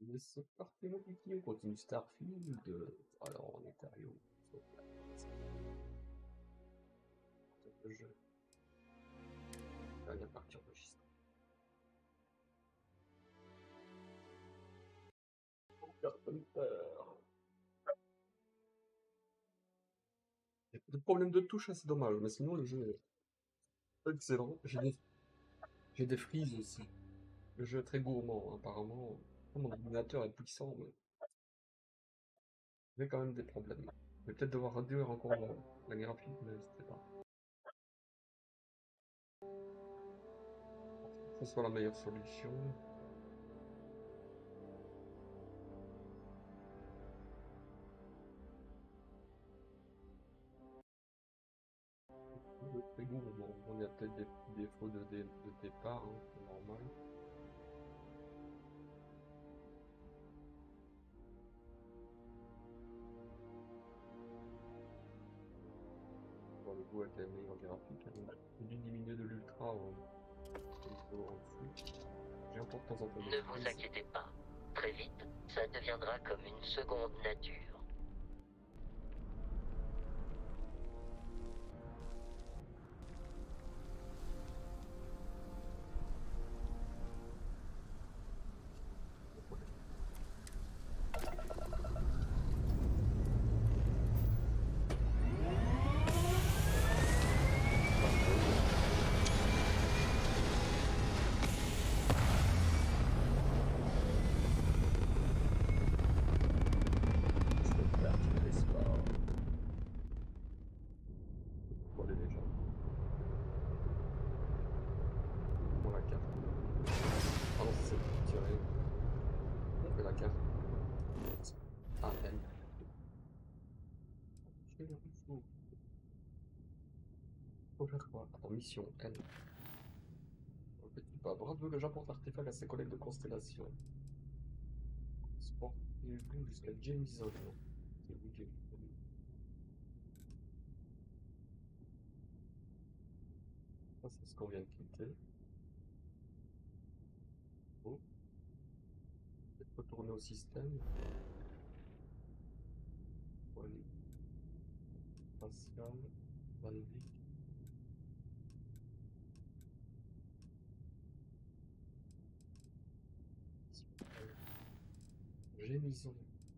Mais c'est parti mon kiki, on continue Starfield. Alors on est arrivé au le jeu. Dernière partie enregistrée. Il y a des problèmes de touche, c'est dommage, mais sinon le jeu est excellent. J'ai des frises aussi. Le jeu est très gourmand, apparemment. Mon ordinateur est puissant, mais j'ai quand même des problèmes. Je vais peut-être devoir réduire encore la graphique, mais je sais pas. Que ce soit la meilleure solution. Le jeu est très gourmand. On a peut-être des petits défauts de départ, hein, c'est normal. Pour le coup, avec la meilleure graphique, j'ai dû diminuer de l'ultra en dessous. J'ai encore de temps en temps des Ne vous frises. inquiétez pas. Très vite, ça deviendra comme une seconde nature. C'est parti, n'est-ce pas? Pour les légendes. Pour la carte. Ah non, c'est tiré. On fait la carte. Ah, elle. Je vais le faut faire quoi? Attends, mission, elle. Un petit pas. Bravo, le j'apporte l'artefact à ses collègues de constellation. Sportez-vous jusqu'à Jameson. C'est vous, Jameson. Ça, c'est ce qu'on vient de quitter. Oh. Peut-être retourner au système. Voilà. Spatial. Valvic. Gémison.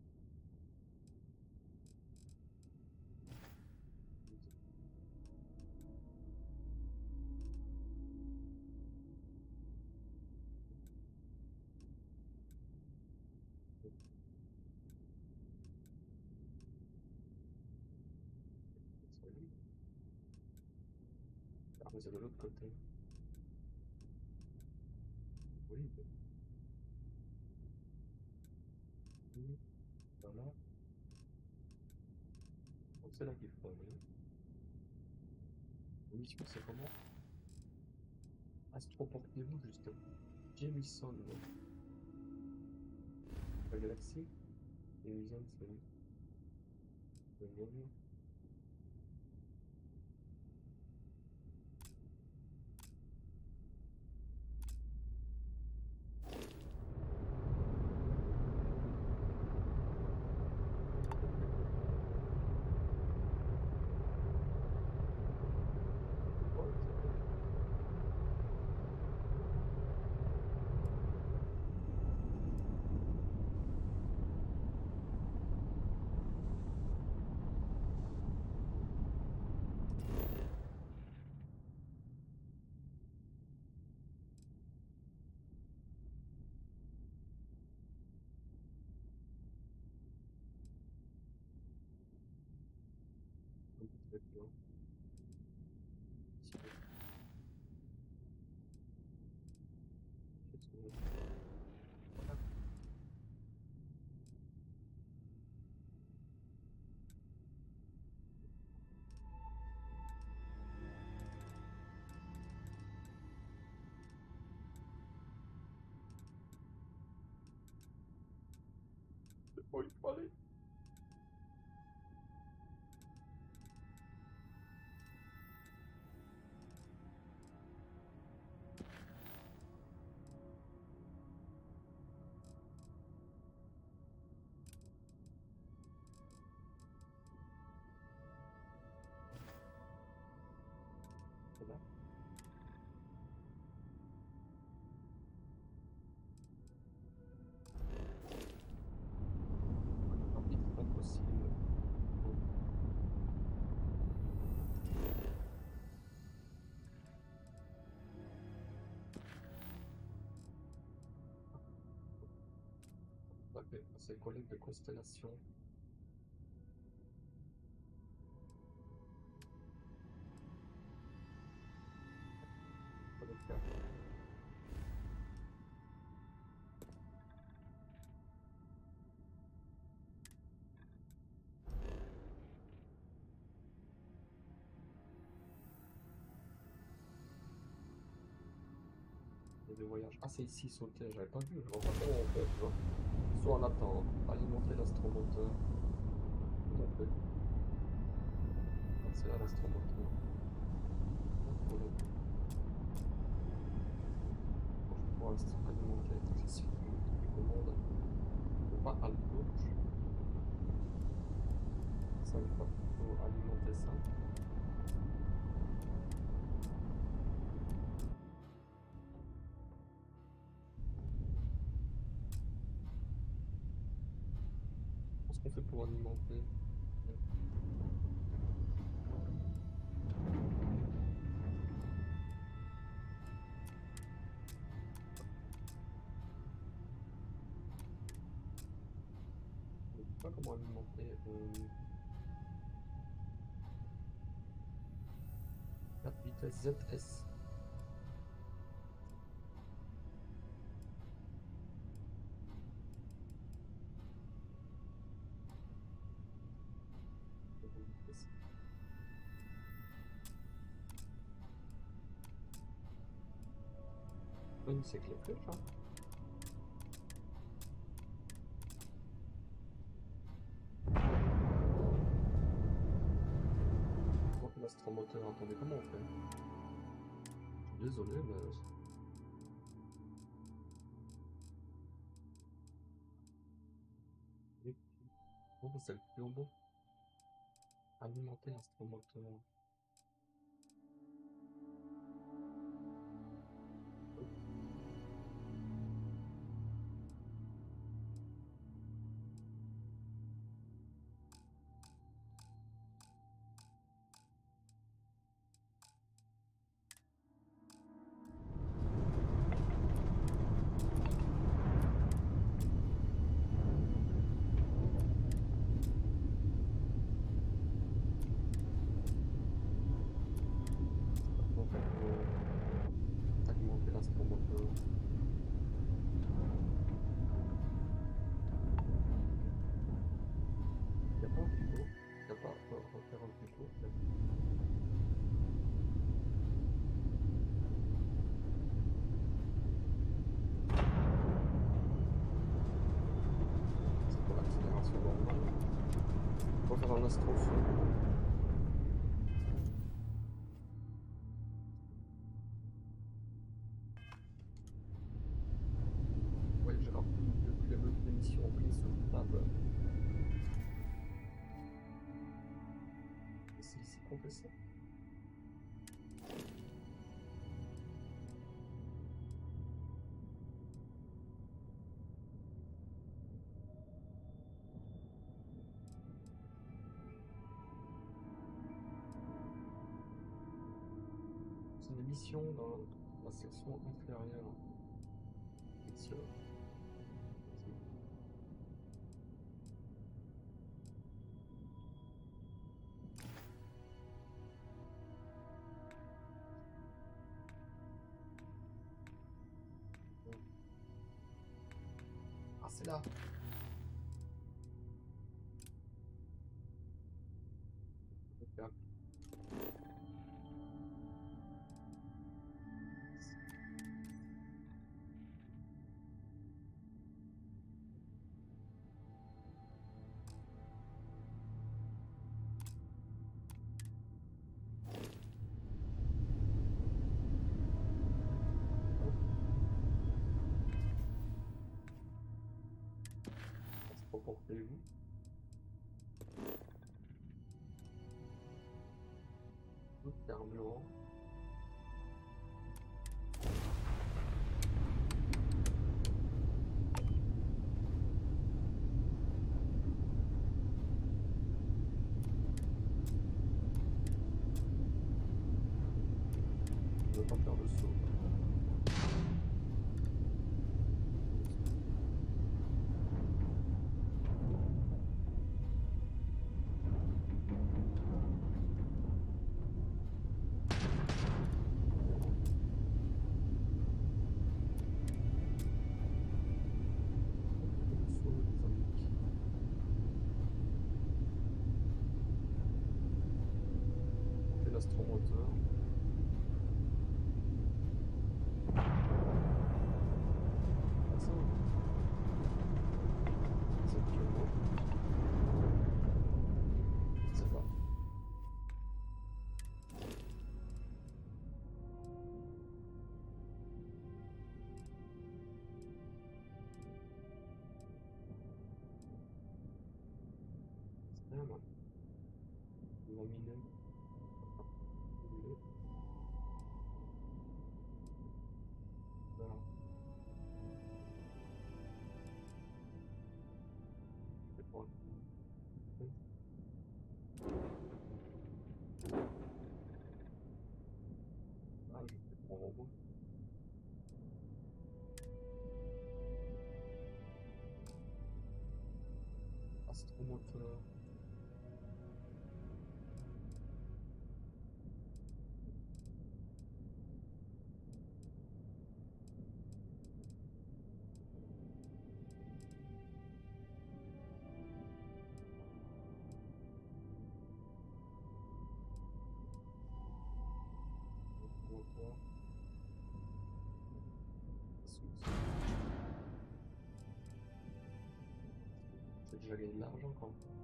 Ah, mais c'est de l'autre côté. Oui. Oui. Voilà. Donc c'est là qu'il faut aller. La mission, c'est comment? Astroportez-vous jusqu'à Jameson. La galaxie? Jameson, c'est où? Le monde. Oh, c'est bon. Un peu très bien. Ici, qu'est-ce qu'on a? Voilà. C'est pas où il faut aller. Ok, c'est collègue de constellation. Collecteur. Il y a des voyages. Ah, c'est ici, sauter, j'avais pas vu, je vois pas comment on fait, tu vois. Soit on attend, alimenter l'astromoteur. Tout à fait. Ah, c'est là l'astromoteur. Ah, pour l'instant, alimenter, j'ai suivi les commandes. Je peux pas à gauche. Ça, il va plutôt alimenter ça. Qu'est-ce qu'on fait pour alimenter? Je ne sais pas comment alimenter. 4 vitesses ZS. Oui, c'est que les flèches, hein. L'astromoteur, attendez, comment on fait? Je suis désolé, mais... Bon, c'est le plus beau. Alimenter l'astromoteur. Alimenter l'astromoteur. Il n'y a pas un tuto. Il n'y a pas refaire un tuto. C'est pour l'accélération normale. On va faire un astrofeu. Oui, j'ai rappelé depuis le début de l'émission prise sur le table. Et c'est ici qu'on fait ça. C'est une émission dans la section inférieure. Mission. Ah, c'est là. Super. Portez-vous. Carburant. Je ne veux pas faire le saut. rien, moi. On va miner. Voilà. C'est bon. Ah, je vais prendre un robot. Astromoteur. Astromoteur. C'est déjà gagné de l'argent quand même.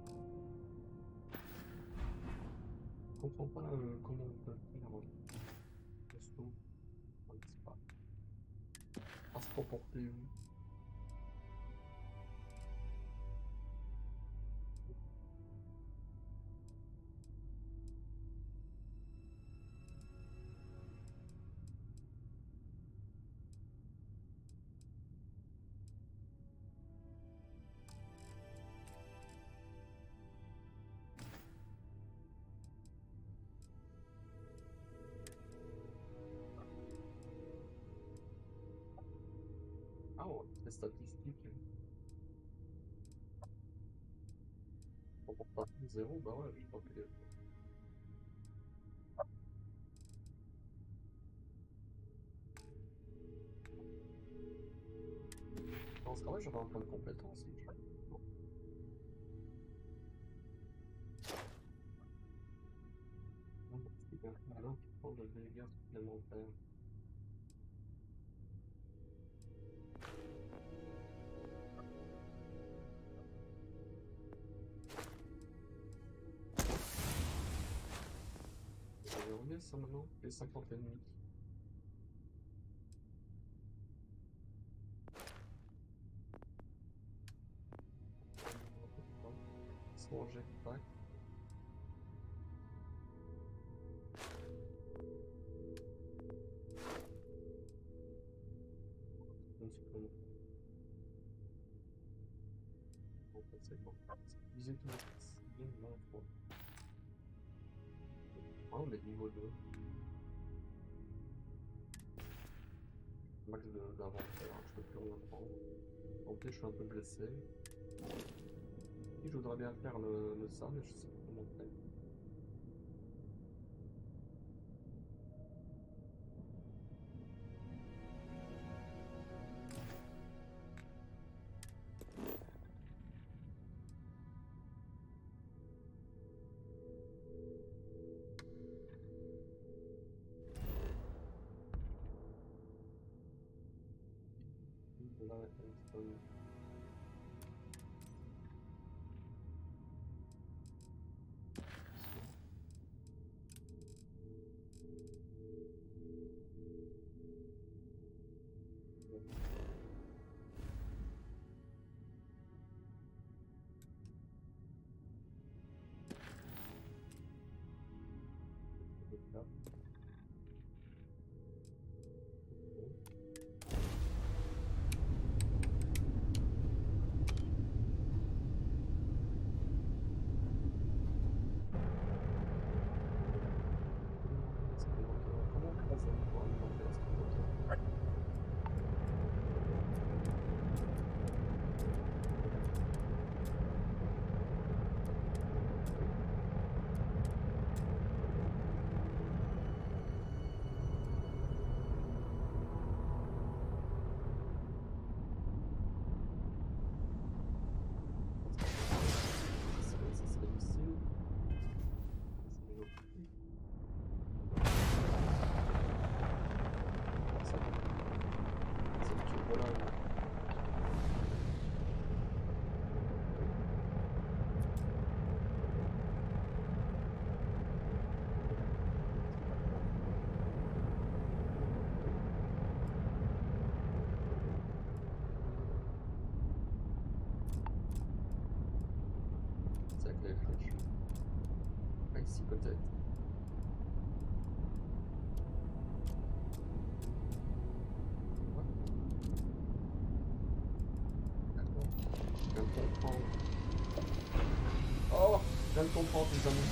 Je comprends pas comment on peut le faire. Astro. On ne sait pas. Astroporter où? Ah ouais, c'est statistique. Comportation zéro, bah ouais, je crois que. Dans ce cas-là, j'aurais un point de compétence. Non. Non, c'est bien. Maintenant, tu prends de dégâts supplémentaires. J'avais remis ça maintenant, les 50 ennemis. Son jetpack. Une supplémentaire. En fait, c'est bon. Viser tous les civils, là, fois. Ah, on est niveau 2. Max d'inventaire, je peux plus rien prendre. Ok, je suis un peu blessé. Et je voudrais bien faire le ça, mais je sais pas comment faire. Là, les flèches. Ah, ici peut-être. Ouais. D'accord. Je viens de comprendre. Oh, je viens de comprendre, les amis.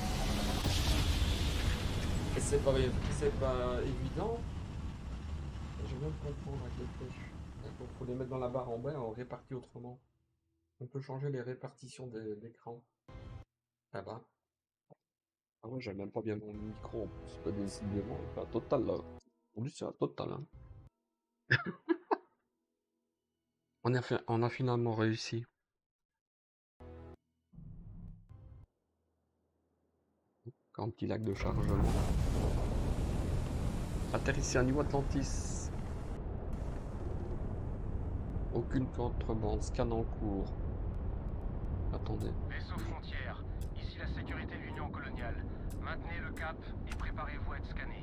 Et c'est pas évident. Je viens de comprendre avec les flèches. D'accord, faut les mettre dans la barre en bas et on répartit autrement. On peut changer les répartitions d'écran. Ah bah. Ah ouais, j'avais même pas bien mon micro en plus. Pas décidément, c'est un total là. En plus, c'est un total, hein. On a finalement réussi. Encore un petit lac de chargement. Atterrissez à New Atlantis. Aucune contrebande. Scan en cours. Attendez. Vaisseau frontière, ici la sécurité de l'Union coloniale. Maintenez le cap et préparez-vous à être scanné.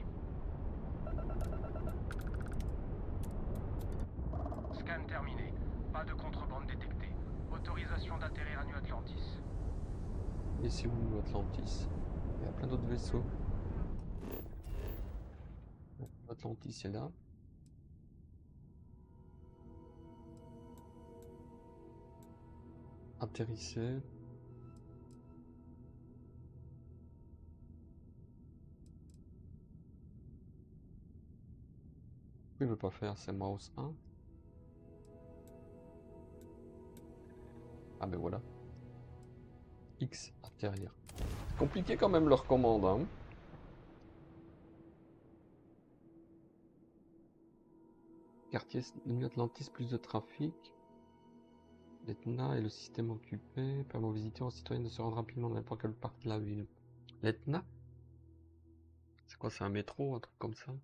Scan terminé. Pas de contrebande détectée. Autorisation d'atterrir à New Atlantis. Et c'est où New Atlantis? Il y a plein d'autres vaisseaux. New Atlantis est là. Atterrissez. Pourquoi il veut pas faire? C'est mouse 1. Ah ben voilà. X, atterrir. Compliqué quand même leur commande, hein. Quartier New Atlantis, plus de trafic. L'Etna et le système occupé permet aux visiteurs aux citoyens de se rendre rapidement dans n'importe quelle partie de la ville. L'Etna? C'est quoi, c'est un métro, un truc comme ça?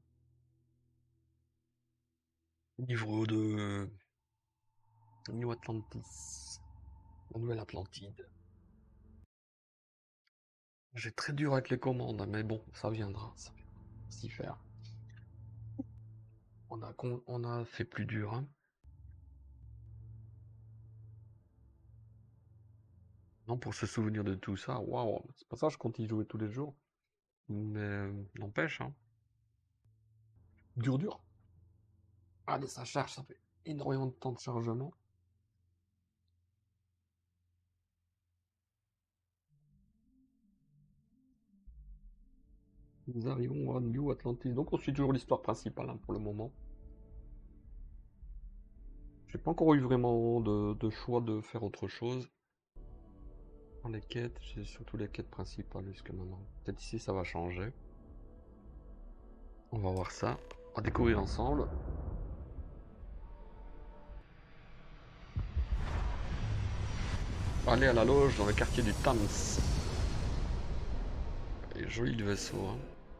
Livre de New Atlantis. La Nouvelle Atlantide. J'ai très dur avec les commandes, mais bon, ça viendra. Ça viendra. S'y faire. On a fait plus dur, hein. Non, pour se souvenir de tout ça, waouh, c'est pas ça, je compte y jouer tous les jours. Mais n'empêche, hein. Dur, dur. Allez, ça charge, ça fait énormément de temps de chargement. Nous arrivons à New Atlantis. Donc on suit toujours l'histoire principale, hein, pour le moment. J'ai pas encore eu vraiment de choix de faire autre chose. Dans les quêtes, j'ai surtout les quêtes principales jusqu'à maintenant. Peut-être ici ça va changer. On va voir ça. On va découvrir ensemble. Aller à la loge dans le quartier du Thames. Et joli le vaisseau, hein.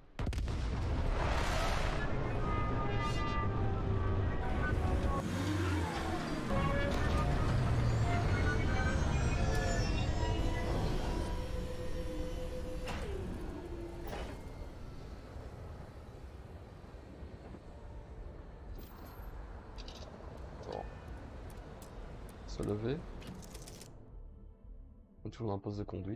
Bon. Se lever. On est toujours dans un poste de conduite.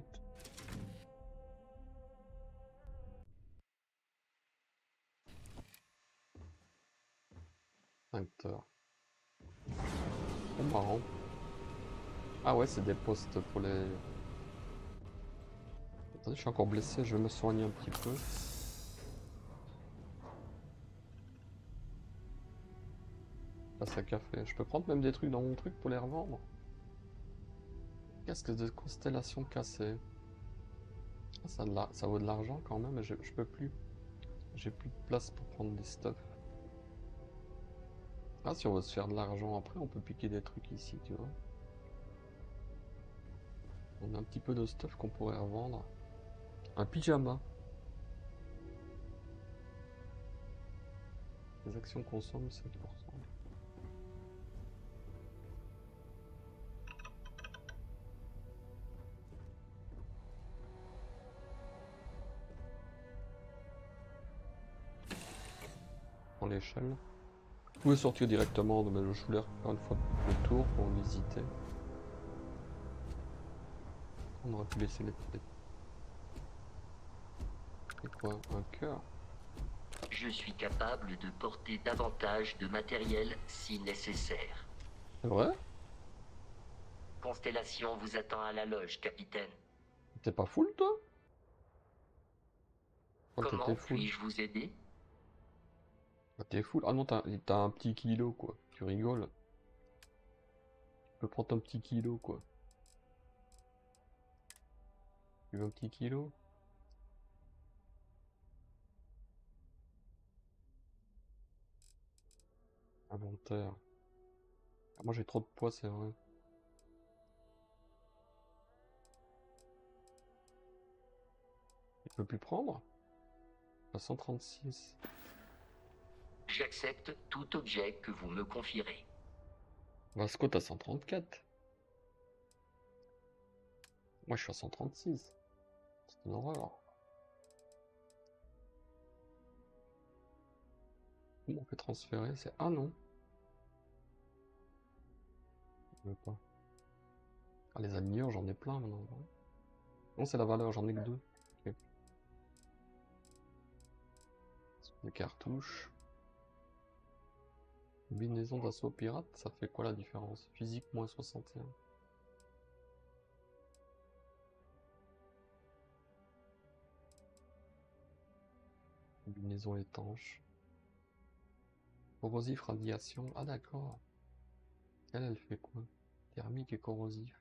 Acteur. C'est marrant. Ah ouais, c'est des postes pour les... Attendez, je suis encore blessé, je vais me soigner un petit peu. Là, c'est café. Je peux prendre même des trucs dans mon truc pour les revendre. Qu'est-ce que de constellation cassée? Ah, ça vaut de l'argent quand même, mais je peux plus. J'ai plus de place pour prendre des stuff. Ah, si on veut se faire de l'argent après, on peut piquer des trucs ici, tu vois. On a un petit peu de stuff qu'on pourrait revendre. Un pyjama. Les actions consomment 5%. Dans l'échelle. Vous pouvez sortir directement, mais je voulais faire une fois le tour pour visiter. On aurait pu laisser les... C'est quoi? Un cœur? Je suis capable de porter davantage de matériel si nécessaire. C'est vrai? Constellation vous attend à la loge, capitaine. T'es pas full toi? Oh, Comment t'étais full. puis-je vous aider? Ah, t'es full. Ah non, t'as un petit kilo quoi. Tu rigoles. Tu peux prendre un petit kilo quoi. Tu veux un petit kilo? Inventaire. Ah, moi j'ai trop de poids, c'est vrai. Tu peux plus prendre? À 136. J'accepte tout objet que vous me confierez. Vasco, t'as 134. Moi je suis à 136. C'est une horreur. Comment on peut transférer? C'est... Ah non. Je veux pas. Ah, les aligneurs, j'en ai plein maintenant. Non, c'est la valeur, j'en ai que 2. Ok. Des cartouches. Combinaison d'assaut pirate, ça fait quoi la différence? Physique moins 61. Combinaison étanche. Corrosif, radiation. Ah d'accord. Elle fait quoi? Thermique et corrosif.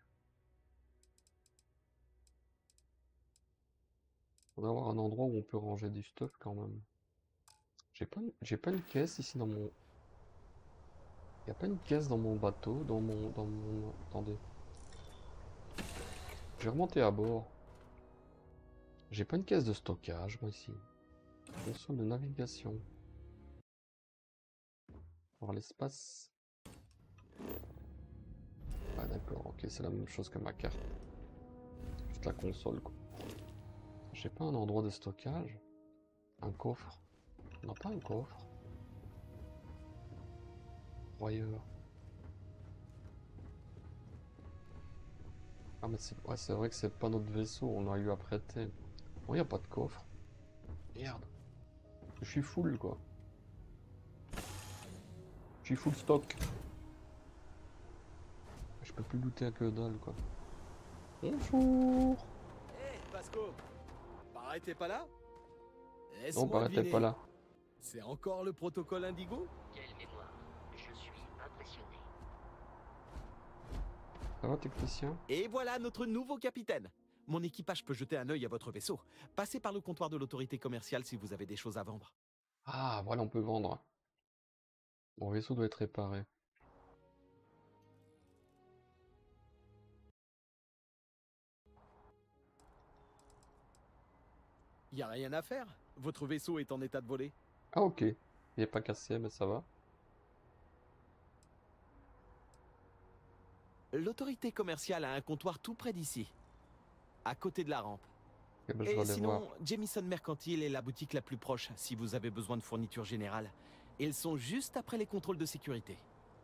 Faudrait avoir un endroit où on peut ranger du stuff quand même. J'ai pas une caisse ici dans mon... Y a pas une caisse dans mon bateau, Attendez. Je vais remonter à bord. J'ai pas une caisse de stockage, moi, ici. Console de navigation. Voir l'espace. Ah d'accord, ok, c'est la même chose que ma carte. Juste la console, quoi. J'ai pas un endroit de stockage? Un coffre? On n'a pas un coffre? Broyeur. Ah mais c'est ouais, c'est vrai que c'est pas notre vaisseau, on a eu à prêter. Bon, y a pas de coffre. Merde. Je suis full, quoi. Je suis full stock. Je peux plus looter que dalle, quoi. Bonjour. Hé, Vasco! Pareil, t'es pas là? Non, Laisse-moi paraît t'es pas deviner. là. C'est encore le protocole Indigo? Quelle mémoire. Je suis impressionné. Ça va, technicien? Et voilà notre nouveau capitaine. Mon équipage peut jeter un œil à votre vaisseau. Passez par le comptoir de l'autorité commerciale si vous avez des choses à vendre. Ah, voilà, on peut vendre. Mon vaisseau doit être réparé. Y a rien à faire. Votre vaisseau est en état de voler. Ah, ok. Il est pas cassé, mais ça va. L'autorité commerciale a un comptoir tout près d'ici, à côté de la rampe. Eh ben, je vais Et aller voir. sinon, Jamison Mercantile est la boutique la plus proche si vous avez besoin de fournitures générales. Ils sont juste après les contrôles de sécurité.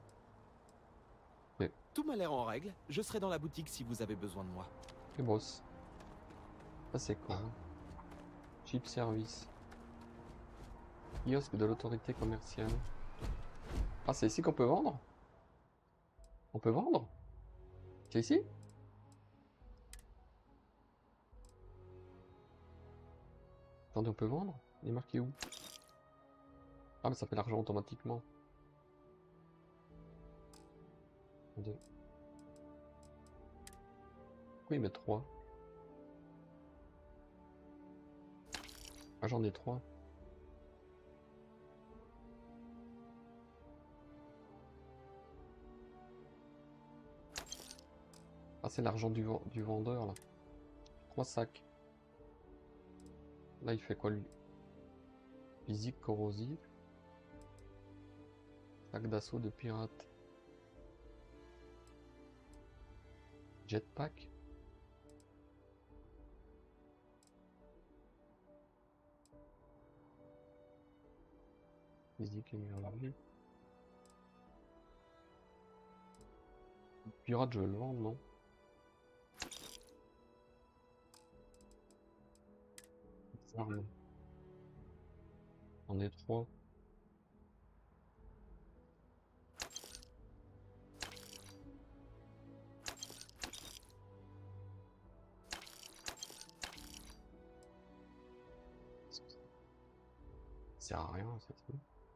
Oui. Tout m'a l'air en règle. Je serai dans la boutique si vous avez besoin de moi. Et boss. Ça, c'est quoi? Chip service. Kiosque de l'autorité commerciale. Ah, c'est ici qu'on peut vendre? On peut vendre? C'est ici? Attendez, on peut vendre? Il est marqué où? Ah, mais ça fait l'argent automatiquement. Attendez. Pourquoi il met 3? Ah, j'en ai 3. Ah, c'est l'argent du vendeur, là. 3 sacs. Là, il fait quoi, lui? Physique corrosive. Sac d'assaut de pirate. Jetpack. Physique énergie. Pirate, je vais le vendre, non? Armes. On est 3. Ça sert à rien, ça truc.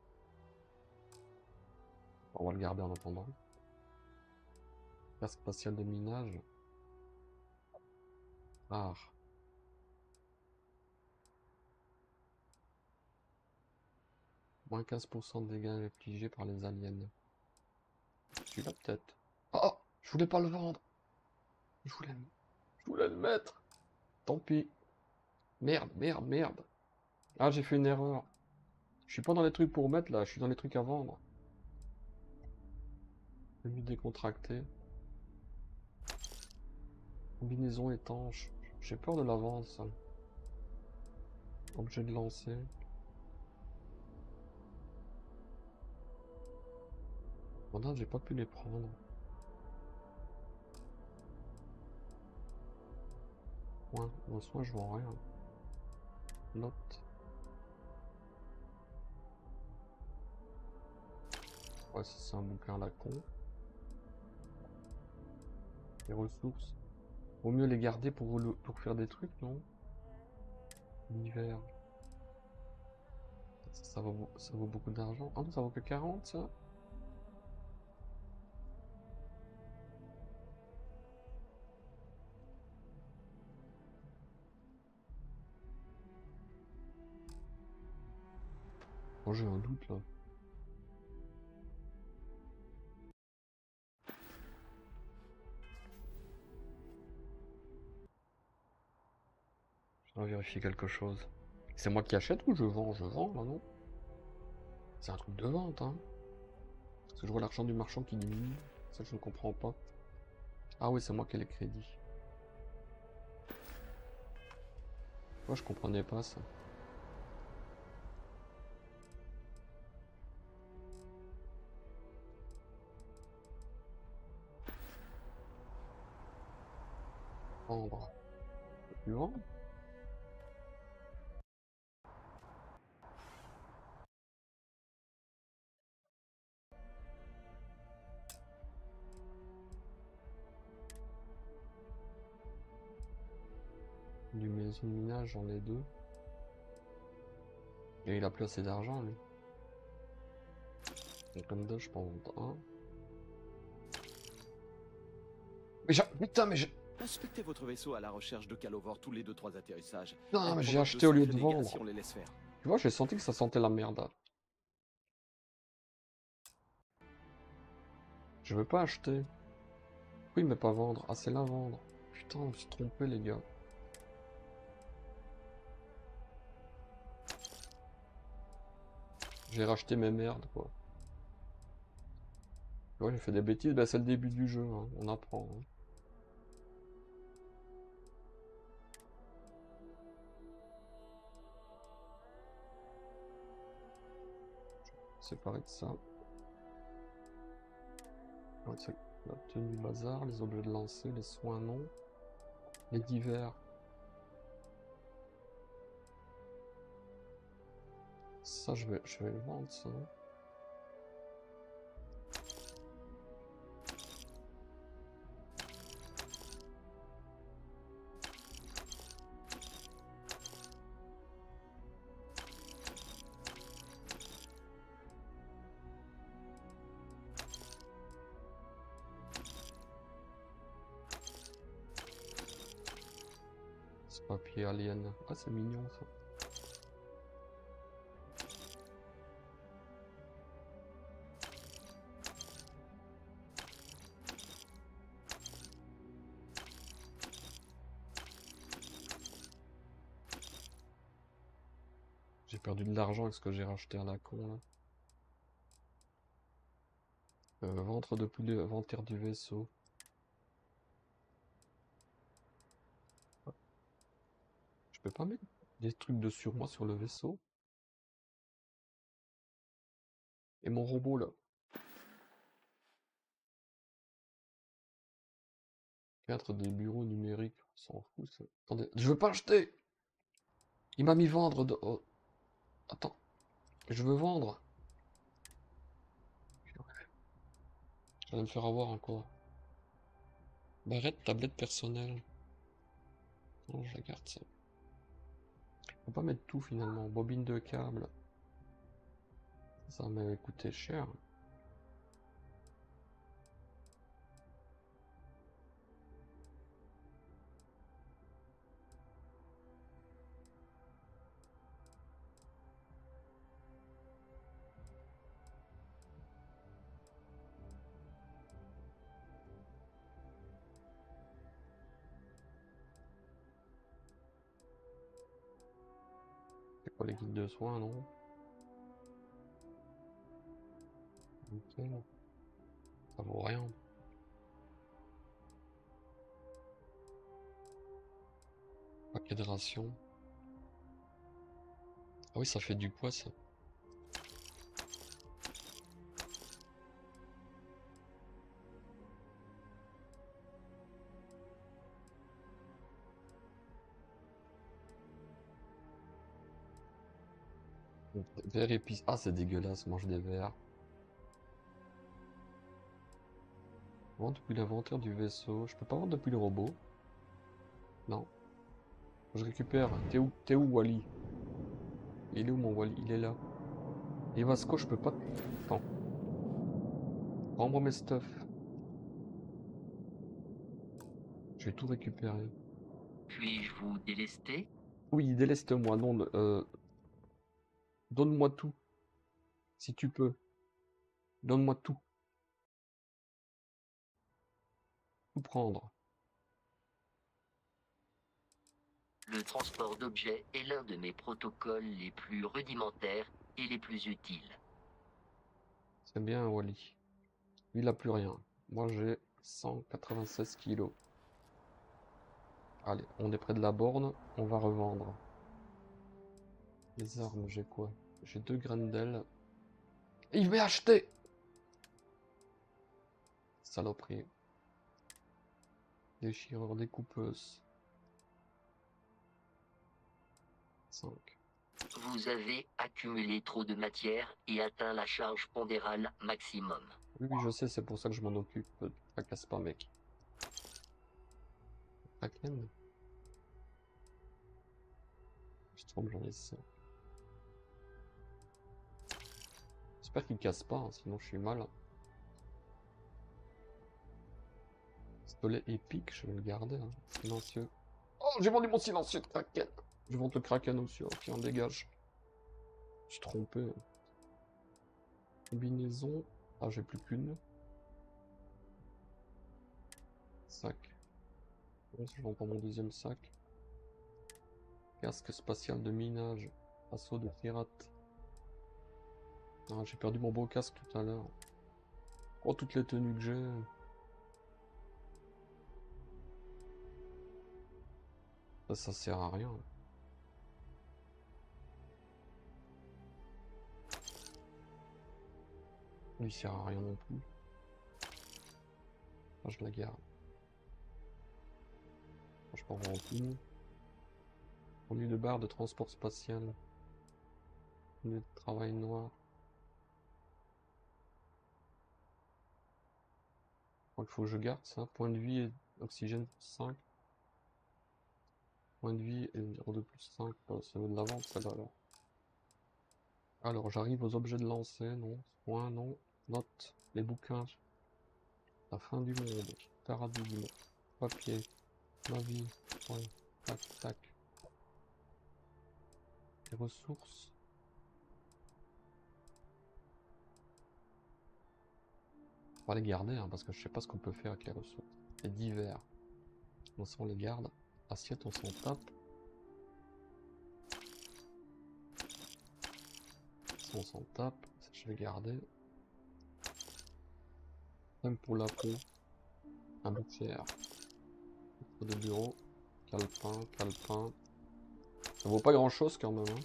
On va le garder en attendant. Casque spatial de minage. Rare. Moins 15% de dégâts infligés par les aliens. Celui-là peut-être. Oh! Je voulais pas le vendre! Je voulais le mettre! Tant pis. Merde, merde, merde. Ah, j'ai fait une erreur. Je suis pas dans les trucs pour mettre là, je suis dans les trucs à vendre. Tenue décontractée. Combinaison étanche. J'ai peur de la vendre ça. Objet de lancer. Maintenant, j'ai pas pu les prendre. Ouais, en soi, je vois rien. Note. Ouais, c'est un bouquin à la con. Les ressources. Vaut mieux les garder pour faire des trucs, non? L'hiver. Ça vaut beaucoup d'argent. Ah non, ça vaut que 40, ça? Oh, j'ai un doute, là. Je dois vérifier quelque chose. C'est moi qui achète ou je vends? Je vends, là, non? C'est un truc de vente, hein. Parce que je vois l'argent du marchand qui diminue. Ça, je ne comprends pas. Ah oui, c'est moi qui ai les crédits. Moi, je comprenais pas ça. Vendre. Tu vends? Du maison de minage, j'en ai 2. Et il a plus assez d'argent, lui. Donc, comme 2, je peux en vendre un. Mais putain, mais j'ai... Inspectez votre vaisseau à la recherche de Calovore tous les 2-3 atterrissages. Non, Elle mais j'ai provoque acheté au lieu sacrés de dégâts vendre. si on les laisse faire. Tu vois, j'ai senti que ça sentait la merde. Je veux pas acheter. Pourquoi il met pas vendre? Ah, c'est là vendre. Putain, je me suis trompé, les gars. J'ai racheté mes merdes, quoi. Tu vois, j'ai fait des bêtises. Bah, c'est le début du jeu, hein. On apprend. Hein. Séparer de ça. Ouais, la tenue bazar, les objets de lancer, les soins non. Les divers. Ça, je vais le vendre, ça. Ce papier alien. Ah, c'est mignon, ça. J'ai perdu de l'argent avec ce que j'ai racheté à la con, là. Ventre depuis l'inventaire du vaisseau. Je peux pas mettre des trucs de sur moi sur le vaisseau? Et mon robot, là? 4 des bureaux numériques. On s'en fout, ça. Attendez, je veux pas acheter! Il m'a mis vendre de... oh, attends, je veux vendre. J'allais me faire avoir encore. Barrette, tablette personnelle. Non, je la garde ça. Faut pas mettre tout finalement. Bobine de câble. Ça m'a coûté cher. C'est quoi les guides de soins, non? Nickel. Ça vaut rien. Paquet de rations. Ah oui, ça fait du poids ça. Verre épice. Ah, c'est dégueulasse, mange des vers. Vendre depuis l'inventaire du vaisseau. Je peux pas vendre depuis le robot? Non. Je récupère. T'es où, Wally? Il est où mon Wally? Il est là. Et Vasco, je peux pas. Attends. Rends-moi mes stuff. Je vais tout récupérer. Puis-je vous délester? Oui, déleste-moi. Non, donne-moi tout. Si tu peux. Donne-moi tout. Tout prendre. Le transport d'objets est l'un de mes protocoles les plus rudimentaires et les plus utiles. C'est bien, Wally. Lui, il a plus rien. Moi, j'ai 196 kilos. Allez, on est près de la borne. On va revendre. Les armes, j'ai quoi? J'ai 2 graines d'aile. Il va acheter! Saloperie. Déchireur, découpeuse. 5. Vous avez accumulé trop de matière et atteint la charge pondérale maximum. Oui, je sais, c'est pour ça que je m'en occupe. Tracasse pas, mec. Kraken? Je trouve que j'en ai 5. J'espère qu'il casse pas, hein, sinon je suis mal. Pistolet épique, je vais le garder. Hein. Silencieux. Oh, j'ai vendu mon silencieux de Kraken. Je vends le Kraken aussi. Ok, on dégage. Je suis trompé. Combinaison. Ah, j'ai plus qu'une. Sac. Ouais, je vends pas mon deuxième sac. Casque spatial de minage. Assaut de pirate. Ah, j'ai perdu mon beau casque tout à l'heure. Oh, toutes les tenues que j'ai. Ça sert à rien. Lui, il sert à rien non plus. Ah, je la garde. Ah, je peux en vendre une. Conduit de barre de transport spatial. Conduit de travail noir. Je crois qu'il faut que je garde ça. Point de vie et oxygène 5. Point de vie et 0 de plus 5. Ça veut de la vente, celle-là, alors. Alors, j'arrive aux objets de lancer. Non. Point, non. Note. Les bouquins. La fin du monde. Paradigme. Papier. La vie. Ouais. Tac, tac. Les ressources. On va les garder, hein, parce que je sais pas ce qu'on peut faire avec les ressources. Les divers. On s'en les garde. Assiette, on s'en tape. Ça, on s'en tape. Ça, je vais garder. Même pour la peau. Un boutière. De bureau. Calepin, calepin. Ça vaut pas grand chose quand même. Hein.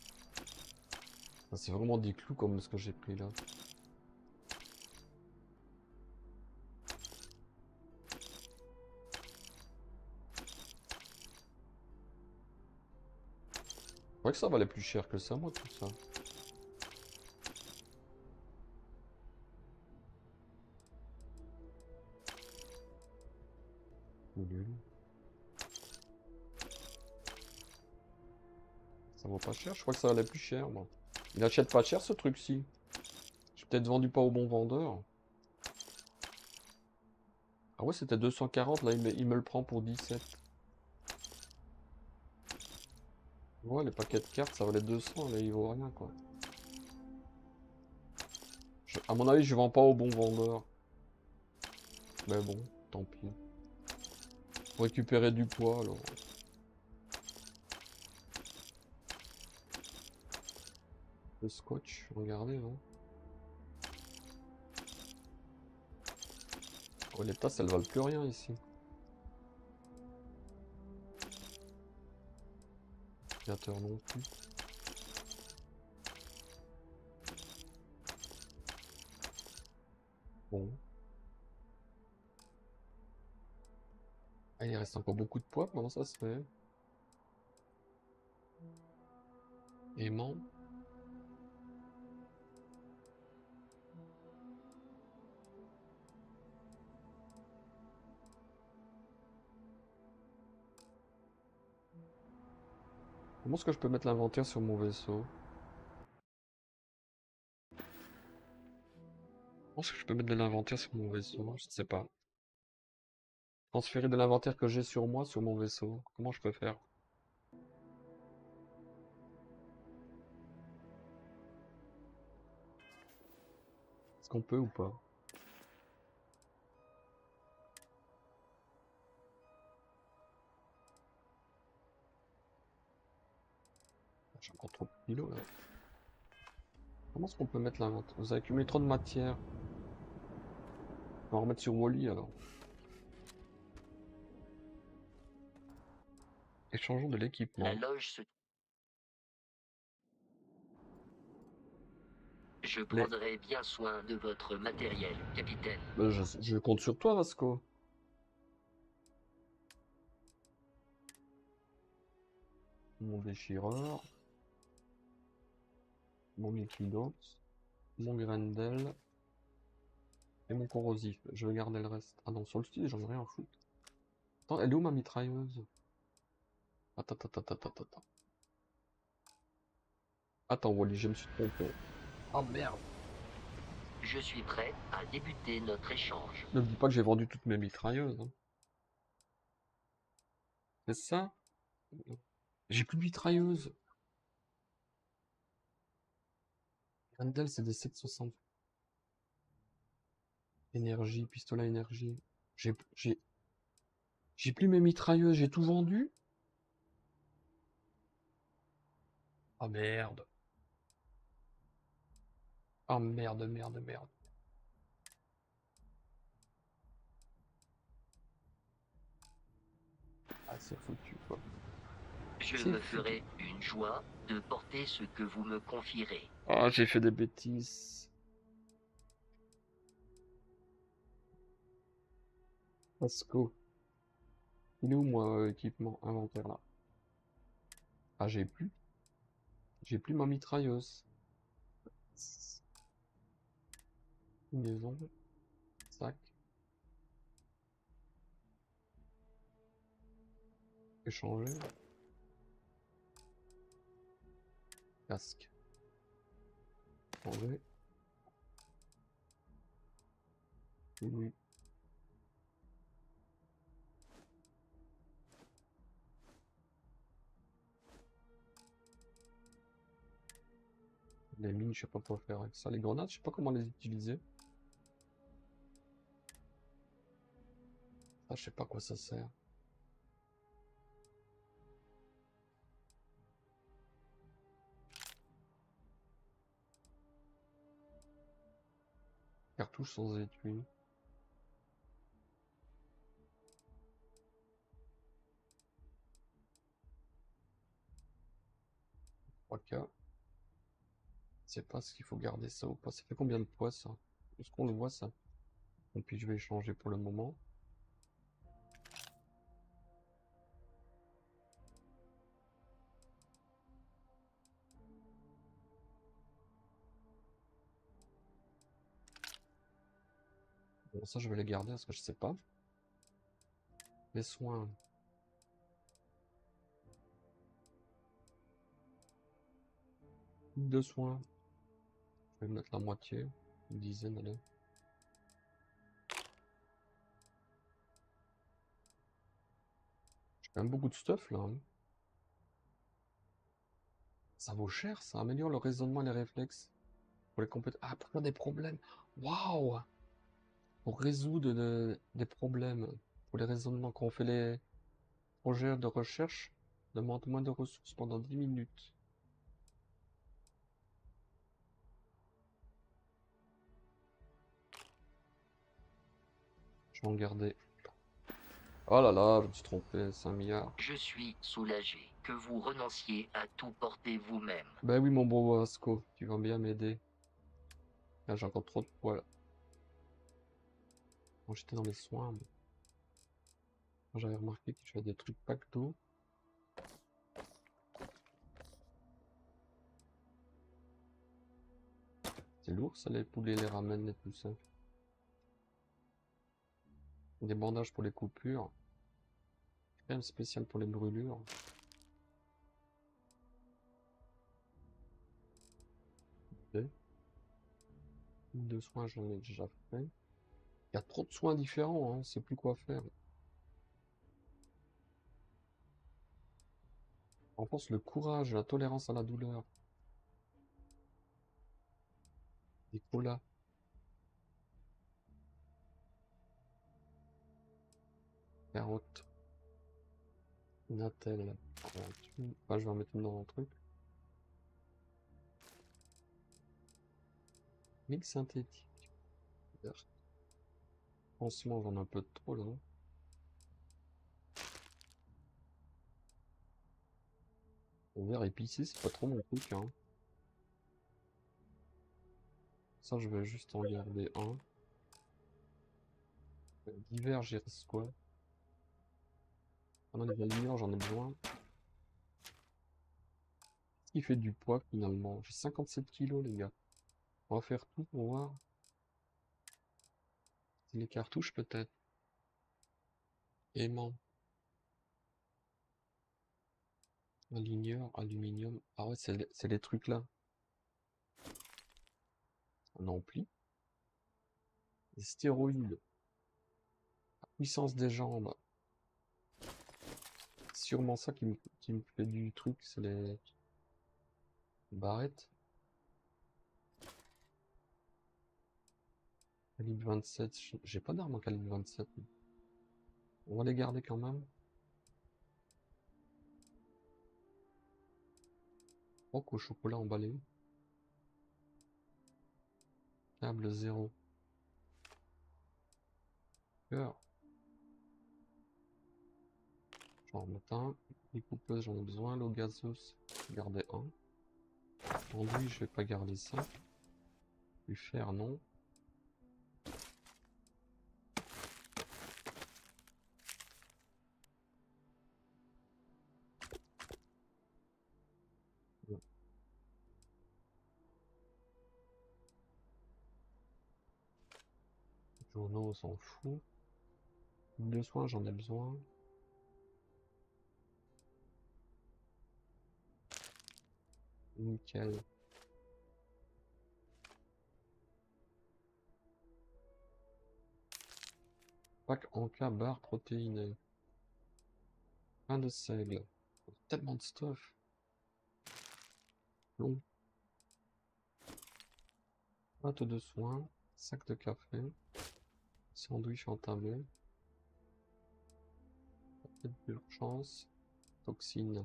C'est vraiment des clous comme ce que j'ai pris là. crois que ça valait plus cher que ça, moi, tout ça. Nul. Ça vaut pas cher, je crois que ça valait plus cher, moi. Il achète pas cher ce truc-ci. J'ai peut-être vendu pas au bon vendeur. Ah ouais, c'était 240, là il me le prend pour 17. Ouais, les paquets de cartes, ça valait 200, là il vaut rien quoi. À mon avis, je vends pas au bon vendeur. Mais bon, tant pis. Faut récupérer du poids alors. Le scotch, regardez, hein. Oh, les tasses, elles valent plus rien ici. Ordinateur non plus. Bon. Ah, il reste encore beaucoup de poids, comment ça se fait? Aimant. Comment est-ce que je peux mettre l'inventaire sur mon vaisseau? Comment est-ce que je peux mettre de l'inventaire sur mon vaisseau? Je ne sais pas. Transférer de l'inventaire que j'ai sur moi sur mon vaisseau. Comment je peux faire? Est-ce qu'on peut ou pas? J'ai encore trop de kilos là. Comment est-ce qu'on peut mettre l'inventaire? Vous avez accumulé trop de matière. On va remettre sur Wally alors. Échangeons de l'équipement. La loge se... Je prendrai bien soin de votre matériel, capitaine. Ben, je compte sur toi, Vasco. Mon déchireur. Mon liquidote. Mon Grendel. Et mon corrosif. Je vais garder le reste. Ah non, sur le style, j'en ai rien à foutre. Attends, elle est où ma mitrailleuse? Attends. Attends, Wally, je me suis trompé. Oh merde. Je suis prêt à débuter notre échange. Ne me dis pas que j'ai vendu toutes mes mitrailleuses. Hein. C'est ça? J'ai plus de mitrailleuse. Grendel, c'est des 760. Énergie, pistolet énergie. J'ai plus mes mitrailleuses, j'ai tout vendu? Ah merde. Ah merde. Ah c'est foutu quoi. Je me ferai une joie de porter ce que vous me confierez. Ah j'ai fait des bêtises. Vasco. Il est où moi équipement inventaire là? Ah j'ai plus. J'ai plus ma mitrailleuse. Maison. Sac. Échanger. Casque. Changer. Oui. Les mines, je sais pas quoi faire avec ça. Les grenades, je sais pas comment les utiliser. Ah, je sais pas à quoi ça sert. Cartouche sans étui. 3K. Je sais pas s'il faut garder ça ou pas. Ça fait combien de poids ça? Est-ce qu'on le voit ça? Et puis je vais échanger pour le moment. Pour ça, je vais les garder parce que je sais pas. Les soins. De soins. Je vais mettre la moitié. Une dizaine, allez. J'ai quand même beaucoup de stuff là. Hein. Ça vaut cher, ça améliore le raisonnement et les réflexes. Pour les compétences. Ah, pour faire des problèmes. Waouh! Pour résoudre des problèmes. Pour les raisonnements. Quand on fait les projets de recherche, demande moins de ressources pendant 10 minutes. Je vais en garder. Oh là là, je me suis trompé, 5 milliards. Je suis soulagé que vous renonciez à tout porter vous-même. Ben oui, mon beau Asco, tu vas bien m'aider. Là, j'ai encore trop de poils. Quand j'étais dans les soins, j'avais remarqué que je fais des trucs pacto. C'est lourd ça, les poulets, les ramen et tout ça. Des bandages pour les coupures. Crème spéciale pour les brûlures. Ok. De soins, j'en ai déjà fait. Il y a trop de soins différents, hein, on sait plus quoi faire. On pense le courage, la tolérance à la douleur. Des colas. Carotte. Natel. Ah, je vais en mettre une dans un truc. Mille synthétique. Pansement, j'en ai un peu trop là. Le verre épicé, c'est pas trop mon truc, hein. Ça, je vais juste en garder un. Divers, j'ai reste quoi? Ah non, les lumière, j'en ai besoin. Qu'est-ce qui fait du poids finalement? J'ai 57 kilos, les gars. On va faire tout pour voir. C'est les cartouches peut-être. Aimant. Aligneur, aluminium. Ah ouais, c'est les trucs là. Un ampli. Les stéroïdes. La puissance des jambes. Sûrement ça qui me fait du truc, c'est les barrettes. Calibre 27, j'ai pas d'arme en calibre 27. On va les garder quand même. Roc au chocolat emballé. Câble 0. Cœur. J'en remets un. Les coupeuses, j'en ai besoin. L'eau gazeuse, garder un. Enduit, je vais pas garder ça. Du fer, non. Journaux, on s'en fout. De soins, j'en ai besoin. Nickel. Pack en cas barre protéinée. Pain de sel. Tellement de stuff. Long. Pâte de soins. Sac de café. Sandwich entamé. Paquet d'urgence. Toxine.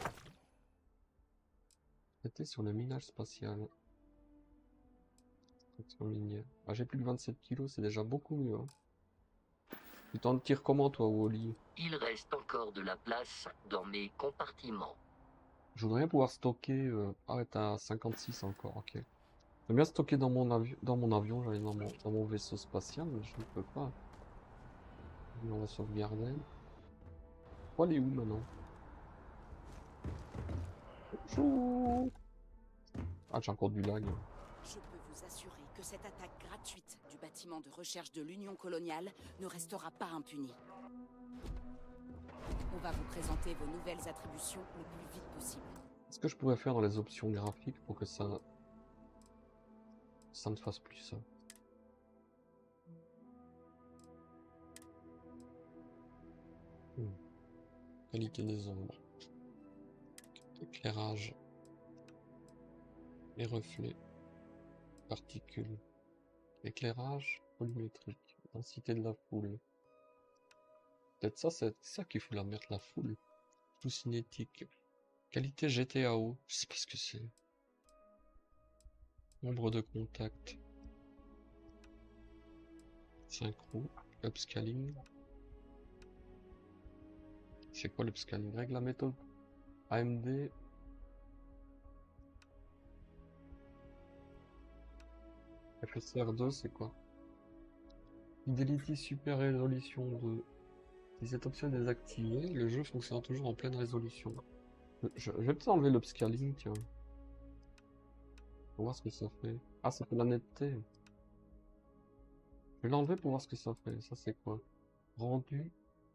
Traité sur le minage spatial. Extraction minière. Ah, j'ai plus que 27 kilos, c'est déjà beaucoup mieux. Hein. Tu t'en tires comment toi, Wally? Il reste encore de la place dans mes compartiments. Je voudrais pouvoir stocker. Ah ouais, t'as 56 encore, ok. J'aime bien stocker dans mon avion, j'allais dans mon vaisseau spatial, mais je ne peux pas. Et on va sauvegarder. Oh, elle est où maintenant? Bonjour. Ah, j'ai encore du lag. Je peux vous assurer que cette attaque gratuite du bâtiment de recherche de l'Union coloniale ne restera pas impuni. On va vous présenter vos nouvelles attributions le plus vite possible. Est-ce que je pourrais faire dans les options graphiques pour que ça ne fasse plus ça? Qualité des ombres. Éclairage. Les reflets. Particules. Éclairage volumétrique. Densité de la foule. Peut-être ça, c'est ça qui fout la merde, la foule. Tout cinétique. Qualité GTAO. Je sais pas ce que c'est. Nombre de contacts. Synchro. Upscaling. C'est quoi l'upscaling? Règle la méthode. AMD. FSR2, c'est quoi? Fidelity Super Résolution 2. Si cette option est désactivée, le jeu fonctionne toujours en pleine résolution. Je vais peut-être enlever l'upscaling, tiens. Pour voir ce que ça fait. Ah, ça fait la netteté. Je vais l'enlever pour voir ce que ça fait. Ça, c'est quoi? Rendu.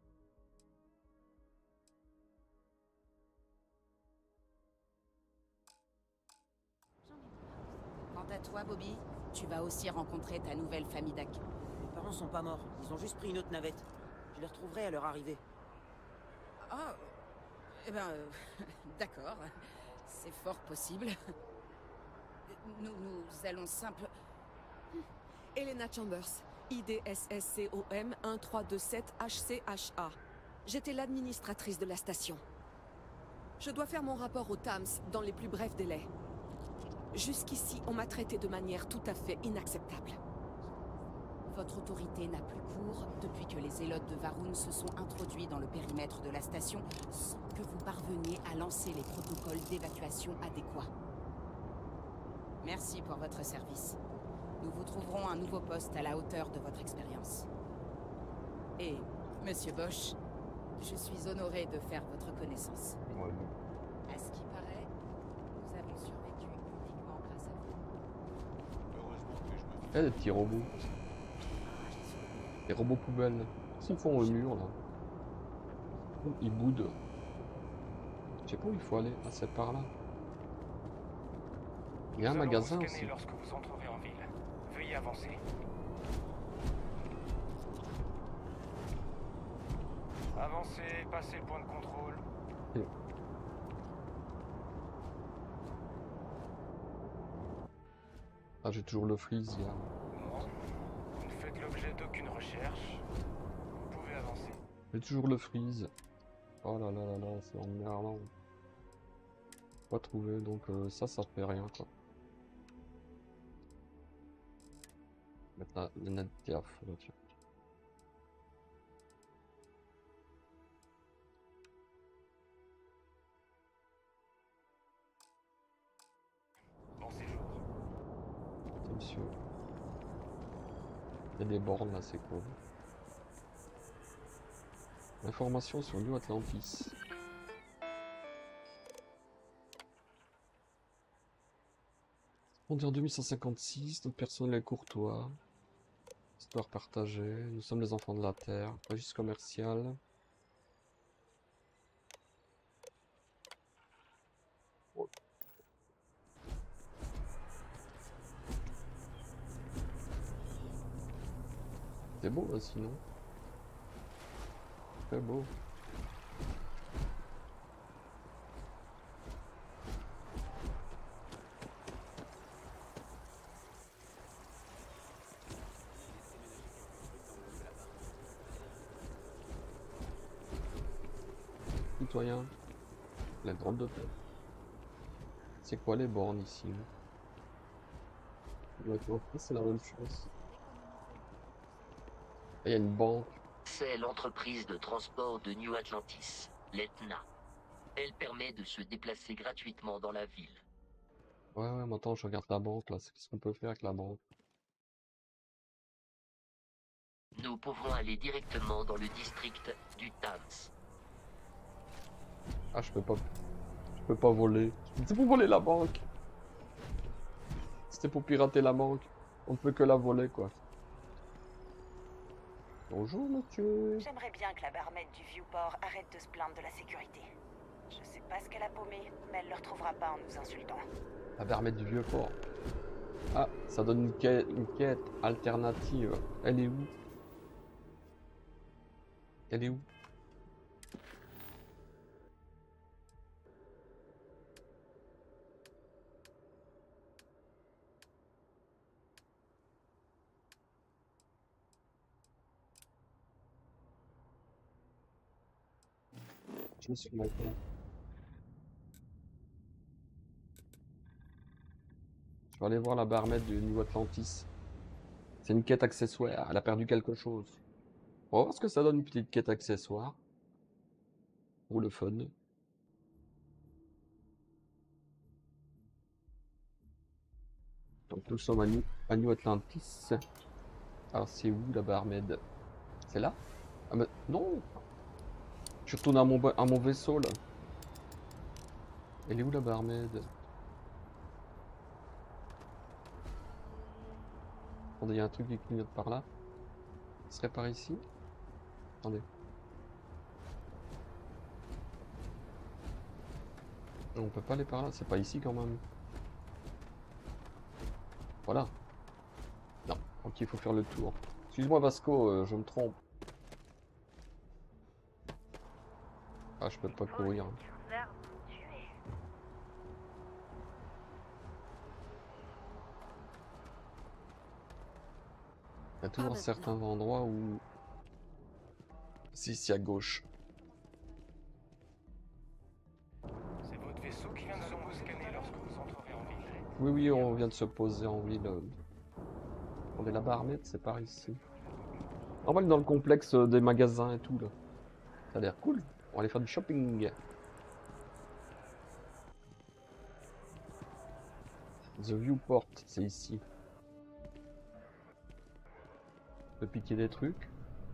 Quant à toi, Bobby, tu vas aussi rencontrer ta nouvelle famille d'accueil. Mes parents sont pas morts, ils ont juste pris une autre navette. Je les retrouverai à leur arrivée. Ah, eh ben, d'accord. C'est fort possible. Nous allons simple... Elena Chambers, IDSSCOM 1327HCHA. J'étais l'administratrice de la station. Je dois faire mon rapport au TAMS dans les plus brefs délais. Jusqu'ici, on m'a traité de manière tout à fait inacceptable. Votre autorité n'a plus cours depuis que les Zélotes de Varun se sont introduits dans le périmètre de la station sans que vous parveniez à lancer les protocoles d'évacuation adéquats. Merci pour votre service. Nous vous trouverons un nouveau poste à la hauteur de votre expérience. Et, Monsieur Bosch, je suis honoré de faire votre connaissance. Ouais. À ce qui paraît, nous avons survécu uniquement grâce à vous. Il y a des petits robots. Des robots poubelles. S'ils font au mur là. Ils boudent. Je sais pas où il faut aller. Ah, c'est par là. Il y a un magasin aussi. Lorsque vous entrerez en ville. Veuillez avancer. Avancez, passez le point de contrôle. Ah, j'ai toujours le freeze là. Non. Vous ne faites l'objet d'aucune recherche. Vous pouvez avancer. J'ai toujours le freeze. Oh là là là là, c'est emmerdant. Pas trouvé, donc ça fait rien quoi. Mettre la netteté à fond, tiens. Bon séjour. C'est monsieur. Il y a des bornes là, c'est cool. Information sur New Atlantis. On dit en 2156, notre personnel est courtois. Histoire partagée, nous sommes les enfants de la Terre. Registre commercial. C'est beau là sinon. Très beau. Citoyen, la drôle de tête. C'est quoi les bornes ici? C'est la même chose. Il y a une banque. C'est l'entreprise de transport de New Atlantis, l'Etna. Elle permet de se déplacer gratuitement dans la ville. Ouais, maintenant je regarde la banque là. Qu'est-ce qu'on peut faire avec la banque? Nous pouvons aller directement dans le district du Tams. Ah, je peux pas voler. C'est pour voler la banque. C'était pour pirater la banque. On ne peut que la voler quoi. Bonjour, monsieur. J'aimerais bien que la barmaid du Viewport arrête de se plaindre de la sécurité. Je sais pas ce qu'elle a paumé, mais elle le retrouvera pas en nous insultant. La barmaid du Vieux-Port. Ah, ça donne une quête alternative. Elle est où? Elle est où? Je suis sur mon compte. Je vais aller voir la barmaid du New Atlantis. C'est une quête accessoire. Elle a perdu quelque chose. On va voir ce que ça donne, une petite quête accessoire. Pour le fun. Donc nous sommes à New Atlantis. Alors c'est où la barmaid? C'est là? Ah mais non! Je retourne à mon vaisseau là. Elle est où la barmaid? Attendez, il y a un truc qui clignote par là. Ce serait par ici? Attendez. On peut pas aller par là, c'est pas ici quand même. Voilà. Non, ok, il faut faire le tour. Excuse-moi Vasco, je me trompe. Ah, je peux pas courir. Il y a toujours certains endroits où... Si, ici à gauche. C'est votre vaisseau qui vient de vous scanner lorsque vous entrerez en ville. Oui, oui, on vient de se poser en ville. On est la barmaid, c'est par ici. On va aller dans le complexe des magasins et tout là. Ça a l'air cool. On va aller faire du shopping. The Viewport, c'est ici. Je peux piquer des trucs.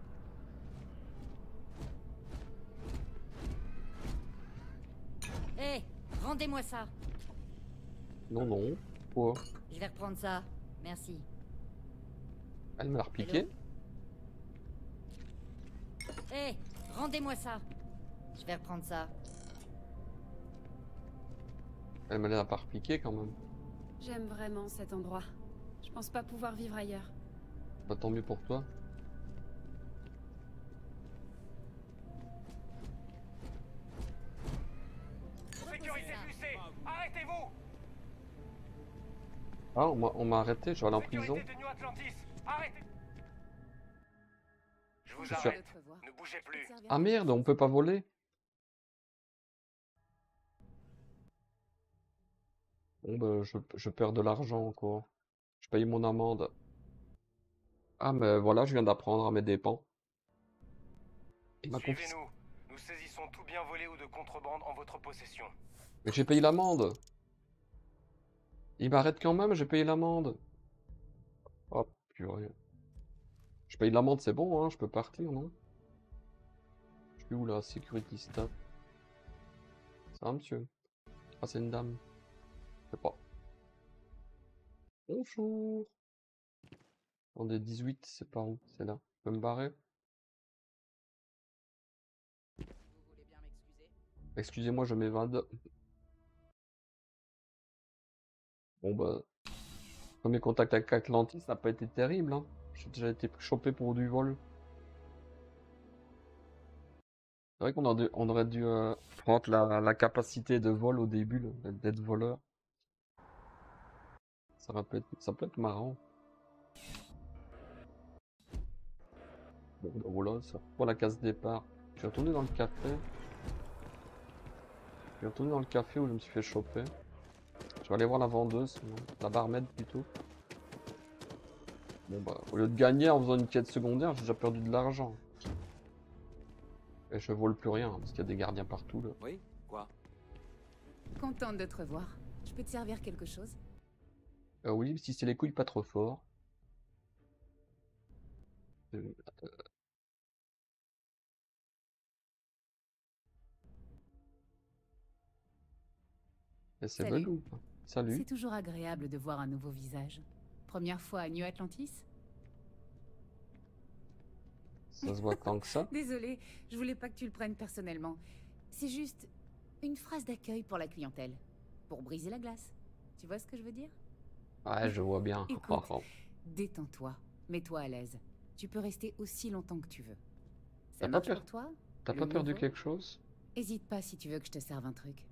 Hé, rendez-moi ça. Non, non. Quoi? Je vais reprendre ça. Merci. Elle me l'a repiqué. Hé, rendez-moi ça. Je vais reprendre ça. Elle me l'a pas repiqué quand même. J'aime vraiment cet endroit. Je pense pas pouvoir vivre ailleurs. Bah, tant mieux pour toi. Sécurité poussée! Arrêtez-vous! Ah, on m'a arrêté, je vais aller en prison. Sécurité de New Atlantis! Arrêtez! Je vous Je suis- arrête. Ne bougez plus. Ah merde, on peut pas voler. Bon bah je perds de l'argent quoi. Je paye mon amende. Ah mais voilà, je viens d'apprendre à mes dépens. Il m'a confisqué. Suivez-nous. Nous saisissons tout bien volé ou de contrebande en votre possession. Mais j'ai payé l'amende. Il m'arrête quand même, j'ai payé l'amende. Oh purée. Je paye l'amende, c'est bon, hein, je peux partir, non? Je suis où là? Security staff. Ça va, monsieur? Ah, c'est une dame. Je sais pas. Bonjour. Attendez, 18, c'est par où? C'est là. Je peux me barrer? Vous voulez bien m'excuser? Excusez-moi, je m'évade. Bon bah, premier contact avec Atlantis, ça n'a pas été terrible, hein. J'ai déjà été chopé pour du vol. C'est vrai on aurait dû prendre la capacité de vol au début, là, d'être voleur. Ça peut être marrant. Bon, bah voilà, ça pour la case départ. Je suis retourné dans le café. Je suis retourné dans le café où je me suis fait choper. Je vais aller voir la vendeuse, non, la barmaid plutôt. Bon bah, au lieu de gagner en faisant une quête secondaire, j'ai déjà perdu de l'argent. Et je vole plus rien, parce qu'il y a des gardiens partout là. Oui, quoi? Contente de te revoir. Je peux te servir quelque chose? Oui, si c'est les couilles pas trop fort. Et c'est Salut. Velou. Salut. C'est toujours agréable de voir un nouveau visage. Première fois à New Atlantis? Ça se voit tant que ça. Désolée, je voulais pas que tu le prennes personnellement. C'est juste une phrase d'accueil pour la clientèle. Pour briser la glace. Tu vois ce que je veux dire? Ouais, je vois bien. Écoute, détends-toi. Mets-toi à l'aise. Tu peux rester aussi longtemps que tu veux. Ça T'as marche pas pour toi? T'as Le pas perdu nouveau? quelque chose? Hésite pas si tu veux que je te serve un truc.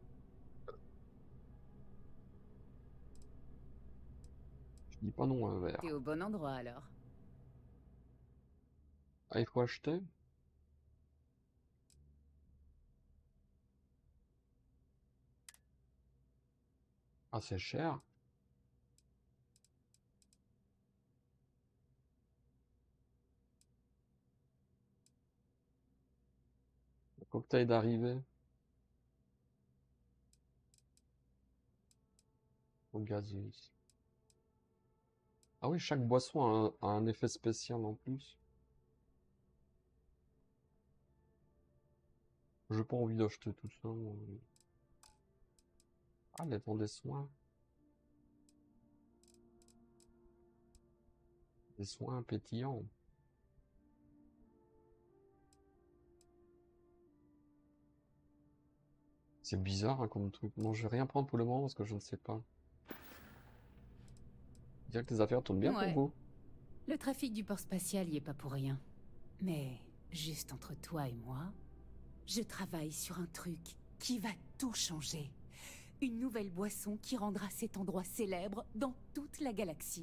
Je dis pas non à un verre. T'es au bon endroit alors. Ah, il faut acheter? Ah, c'est cher. Le cocktail d'arrivée. Au gazeuse. Ah oui, chaque boisson a un effet spécial en plus. J'ai pas envie d'acheter tout ça, moi. Ah, les temps des soins. Des soins pétillants. C'est bizarre hein, comme truc. Non, je vais rien prendre pour le moment parce que je ne sais pas. Dire que les affaires tournent bien pour Ouais. vous. Le trafic du port spatial y est pas pour rien. Mais, juste entre toi et moi, je travaille sur un truc qui va tout changer. Une nouvelle boisson qui rendra cet endroit célèbre dans toute la galaxie.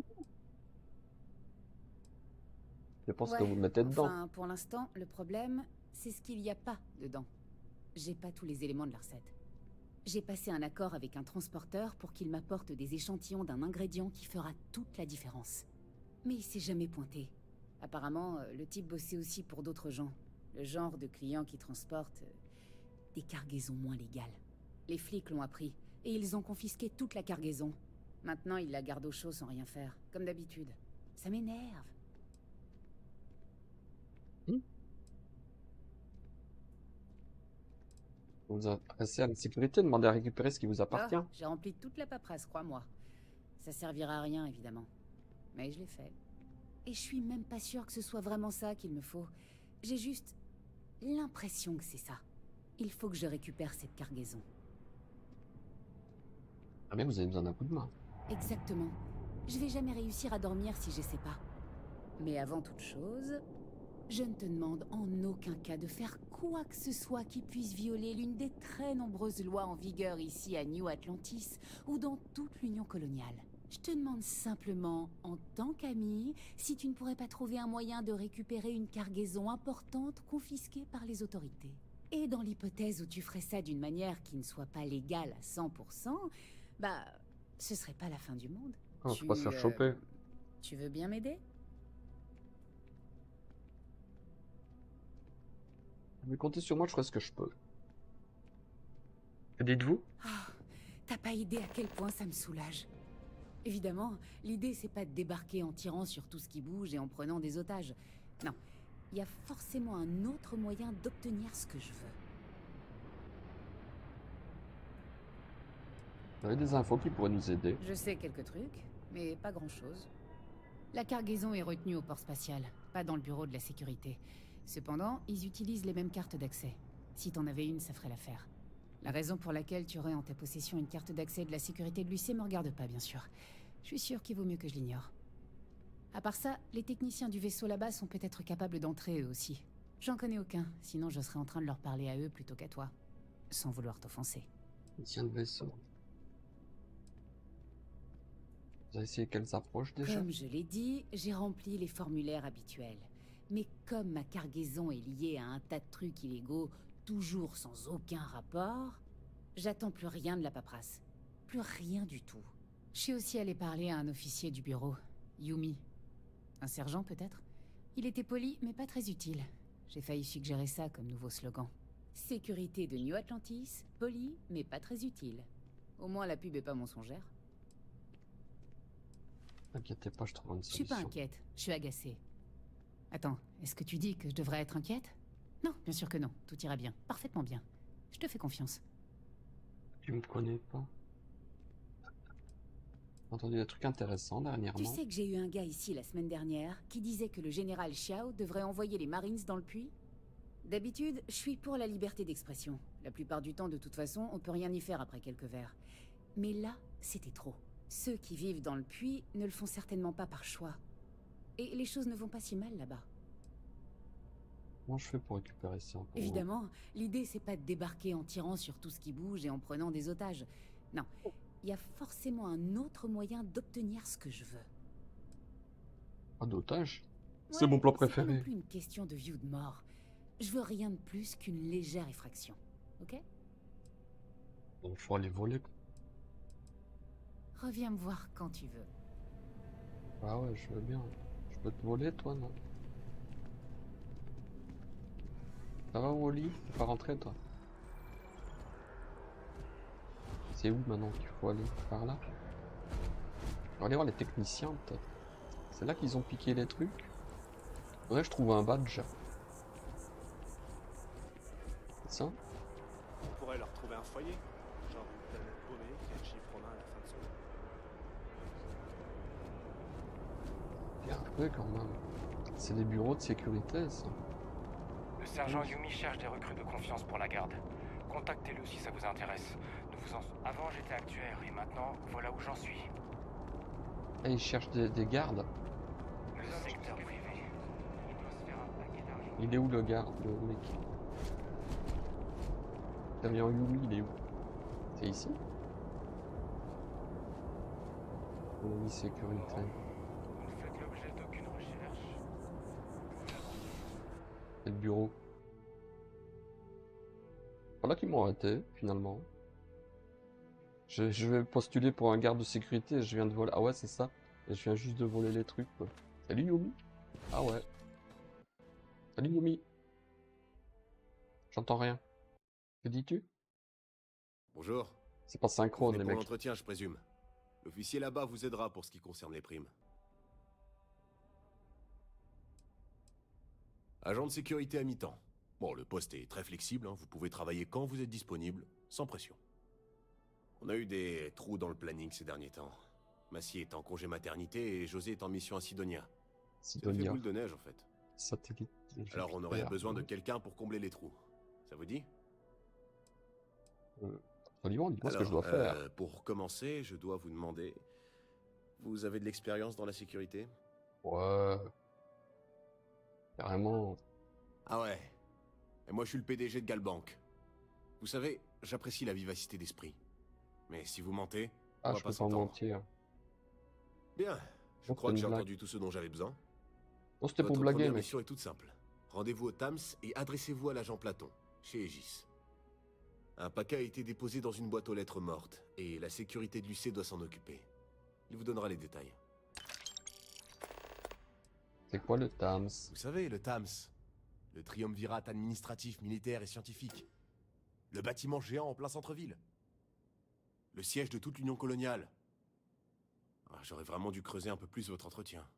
Je pense que vous le mettez dedans. Enfin, pour l'instant, le problème, c'est ce qu'il n'y a pas dedans. J'ai pas tous les éléments de la recette. J'ai passé un accord avec un transporteur pour qu'il m'apporte des échantillons d'un ingrédient qui fera toute la différence. Mais il s'est jamais pointé. Apparemment, le type bossait aussi pour d'autres gens. Le genre de clients qui transportent des cargaisons moins légales. Les flics l'ont appris, et ils ont confisqué toute la cargaison. Maintenant, ils la gardent au chaud sans rien faire, comme d'habitude. Ça m'énerve. Vous vous adressez à la sécurité, demandez à récupérer ce qui vous appartient. Oh, j'ai rempli toute la paperasse, crois-moi. Ça servira à rien, évidemment. Mais je l'ai fait. Et je suis même pas sûre que ce soit vraiment ça qu'il me faut. J'ai juste l'impression que c'est ça. Il faut que je récupère cette cargaison. Ah bien, vous avez besoin d'un coup de main. Exactement. Je vais jamais réussir à dormir si j'essaie pas. Mais avant toute chose, je ne te demande en aucun cas de faire quoi que ce soit qui puisse violer l'une des très nombreuses lois en vigueur ici à New Atlantis ou dans toute l'Union coloniale. Je te demande simplement, en tant qu'ami, si tu ne pourrais pas trouver un moyen de récupérer une cargaison importante confisquée par les autorités. Et dans l'hypothèse où tu ferais ça d'une manière qui ne soit pas légale à 100%, bah, ce serait pas la fin du monde. Ah, faut pas se faire choper. Tu veux bien m'aider? Mais comptez sur moi, je ferai ce que je peux. Que dites-vous? Ah, t'as pas idée à quel point ça me soulage. Évidemment, l'idée c'est pas de débarquer en tirant sur tout ce qui bouge et en prenant des otages. Non, il y a forcément un autre moyen d'obtenir ce que je veux. Vous avez des infos qui pourraient nous aider? Je sais quelques trucs, mais pas grand-chose. La cargaison est retenue au port spatial, pas dans le bureau de la sécurité. Cependant, ils utilisent les mêmes cartes d'accès. Si t'en avais une, ça ferait l'affaire. La raison pour laquelle tu aurais en ta possession une carte d'accès de la sécurité de l'UC me regarde pas, bien sûr. Je suis sûre qu'il vaut mieux que je l'ignore. À part ça, les techniciens du vaisseau là-bas sont peut-être capables d'entrer eux aussi. J'en connais aucun, sinon je serais en train de leur parler à eux plutôt qu'à toi. Sans vouloir t'offenser. Tiens le vaisseau. Vous avez essayé qu'elle s'approche déjà? Comme je l'ai dit, j'ai rempli les formulaires habituels. Mais comme ma cargaison est liée à un tas de trucs illégaux, toujours sans aucun rapport, j'attends plus rien de la paperasse. Plus rien du tout. Je suis aussi allé parler à un officier du bureau, Yumi. Un sergent peut-être? Il était poli, mais pas très utile. J'ai failli suggérer ça comme nouveau slogan. Sécurité de New Atlantis, poli, mais pas très utile. Au moins la pub est pas mensongère. T'inquiète pas, je trouverai une Je suis solution. pas inquiète, je suis agacée. Attends, est-ce que tu dis que je devrais être inquiète? Non, bien sûr que non, tout ira bien, parfaitement bien. Je te fais confiance. Tu me connais pas? J'ai entendu des trucs intéressants Tu dernièrement. sais que j'ai eu un gars ici la semaine dernière qui disait que le général Xiao devrait envoyer les Marines dans le puits. D'habitude, je suis pour la liberté d'expression. La plupart du temps, de toute façon, on peut rien y faire après quelques verres. Mais là, c'était trop. Ceux qui vivent dans le puits ne le font certainement pas par choix. Et les choses ne vont pas si mal là-bas. Comment je fais pour récupérer ça encore? Évidemment, l'idée c'est pas de débarquer en tirant sur tout ce qui bouge et en prenant des otages. Non, il y a forcément un autre moyen d'obtenir ce que je veux. Pas d'otage? C'est Ouais, mon plan c'est pas non préféré. plus une question de vie ou de mort. Je veux rien de plus qu'une légère effraction. Ok? Donc faut aller voler. Reviens me voir quand tu veux. Ah ouais, je veux bien. Je peux te voler, toi, non? Ça va, Wally? T'es pas rentré, toi? C'est où maintenant qu'il faut aller? Par là? On va aller voir les techniciens, peut-être. C'est là qu'ils ont piqué les trucs? Ouais, je trouve un badge. C'est ça? On pourrait leur trouver un foyer. Genre une planète paumée qui a le chiffre romain à la fin de son nom. Bien fait quand même. C'est des bureaux de sécurité, ça. Le sergent Yumi cherche des recrues de confiance pour la garde. Contactez-le si ça vous intéresse. Avant, j'étais actuaire et maintenant, voilà où j'en suis. Et ils cherchent des gardes. Le secteur privé. Il doit se faire un paquet d'argent. Il est où le garde, le mec? Damien Yumi, il est où? C'est ici? Oui, sécurité. Vous ne faites l'objet d'aucune recherche. C'est le bureau. Voilà qu'ils m'ont arrêté, finalement. Je vais postuler pour un garde de sécurité et je viens de voler. Ah ouais, c'est ça. Et je viens juste de voler les trucs, quoi. Salut Yumi. Ah ouais. Salut Yumi. J'entends rien. Que dis-tu? Bonjour. C'est pas synchrone, Venez les pour mecs. l'entretien, je présume. L'officier là-bas vous aidera pour ce qui concerne les primes. Agent de sécurité à mi-temps. Bon, le poste est très flexible, hein. Vous pouvez travailler quand vous êtes disponible, sans pression. On a eu des trous dans le planning ces derniers temps. Massier est en congé maternité et José est en mission à Sidonia. C'est l'effet Sidonia. boule de neige en fait. Satellite. Alors on aurait besoin de quelqu'un pour combler les trous. Ça vous dit? Absolument, dis-moi ce que je dois faire. Pour commencer, je dois vous demander... Vous avez de l'expérience dans la sécurité? Ouais. Carrément. Ah ouais. Et moi je suis le PDG de Galbank. Vous savez, j'apprécie la vivacité d'esprit. Mais si vous mentez, on Ah, va je pas peux pas s'entendre. mentir. Bien, je Non, crois que c'était j'ai une blague. entendu tout ce dont j'avais besoin. Non, c'était pour Votre blaguer, première mec. mission est toute simple. Rendez-vous au TAMS et adressez-vous à l'agent Platon, chez Aegis. Un paquet a été déposé dans une boîte aux lettres morte, et la sécurité de l'UC doit s'en occuper. Il vous donnera les détails. C'est quoi le TAMS? Vous savez, le TAMS, le triumvirat administratif, militaire et scientifique. Le bâtiment géant en plein centre-ville. Le siège de toute l'Union coloniale. Ah, j'aurais vraiment dû creuser un peu plus votre entretien.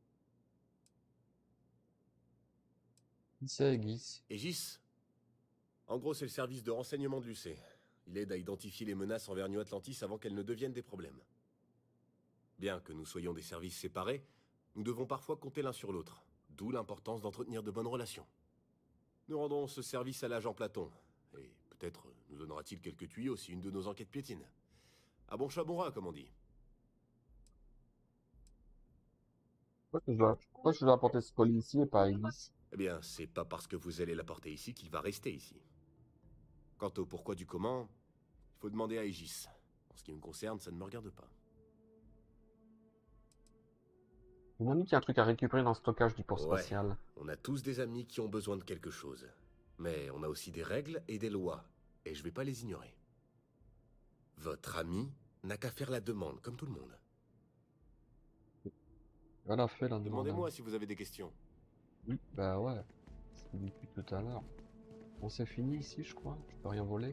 C'est Aegis. Aegis? En gros, c'est le service de renseignement de l'UC. Il aide à identifier les menaces envers New Atlantis avant qu'elles ne deviennent des problèmes. Bien que nous soyons des services séparés, nous devons parfois compter l'un sur l'autre, d'où l'importance d'entretenir de bonnes relations. Nous rendons ce service à l'agent Platon, et peut-être nous donnera-t-il quelques tuyaux si une de nos enquêtes piétine. À bon chat, bon rat, comme on dit. Pourquoi je dois apporter ce colis ici et pas Aegis? Eh bien, c'est pas parce que vous allez l'apporter ici qu'il va rester ici. Quant au pourquoi du comment, il faut demander à Aegis. En ce qui me concerne, ça ne me regarde pas. Ils m'ont dit qu'il y a un truc à récupérer dans le stockage du port Ouais. spatial. On a tous des amis qui ont besoin de quelque chose. Mais on a aussi des règles et des lois, et je vais pas les ignorer. Votre ami n'a qu'à faire la demande, comme tout le monde. Voilà, fait la demande. Demandez-moi si vous avez des questions. Oui, bah ouais. C'est depuis tout à l'heure. Bon, c'est fini ici, je crois. Je peux rien voler.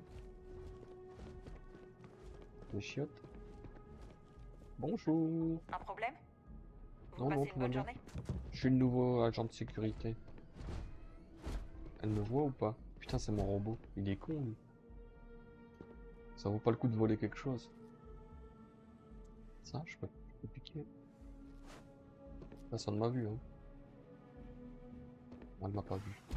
Les chiottes. Bonjour. Un problème? Vous Non, passez non, une tout va bonne bien. journée? Je suis le nouveau agent de sécurité. Elle me voit ou pas? Putain, c'est mon robot. Il est con, lui. Ça vaut pas le coup de voler quelque chose. Ça, je peux C'est piqué. Personne m'a vu, hein. Elle m'a pas vu.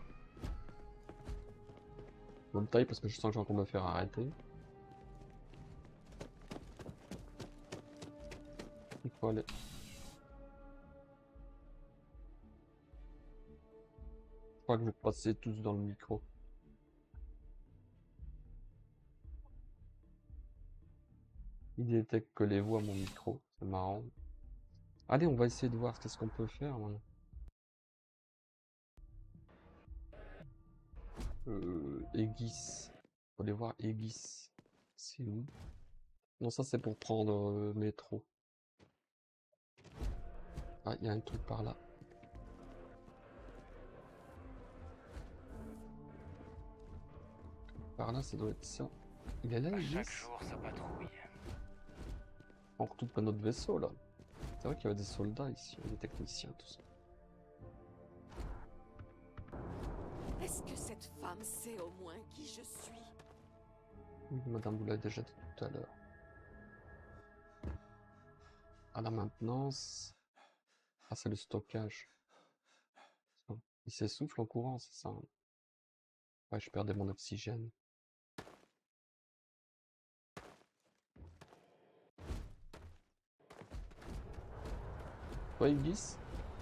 Je me taille parce que je sens que j'ai encore me faire arrêter. Il faut aller. Je crois que je vais passer tous dans le micro. Il détecte que les voix à mon micro, c'est marrant. Allez, on va essayer de voir qu'est-ce qu'on peut faire maintenant. Aegis. Faut aller voir Aegis. C'est où? Non, ça c'est pour prendre métro. Ah, il y a un truc par là. Par là, ça doit être ça. Il est là, Aegis? Chaque jour, ça patrouille. On retourne pas notre vaisseau là. C'est vrai qu'il y avait des soldats ici, des techniciens, tout ça. Est-ce que cette femme sait au moins qui je suis? Oui, madame, vous l'avez déjà dit tout à l'heure. À la maintenance. Ah, c'est le stockage. Il s'essouffle en courant, c'est ça. Ouais, je perdais mon oxygène. Ouais, il glisse.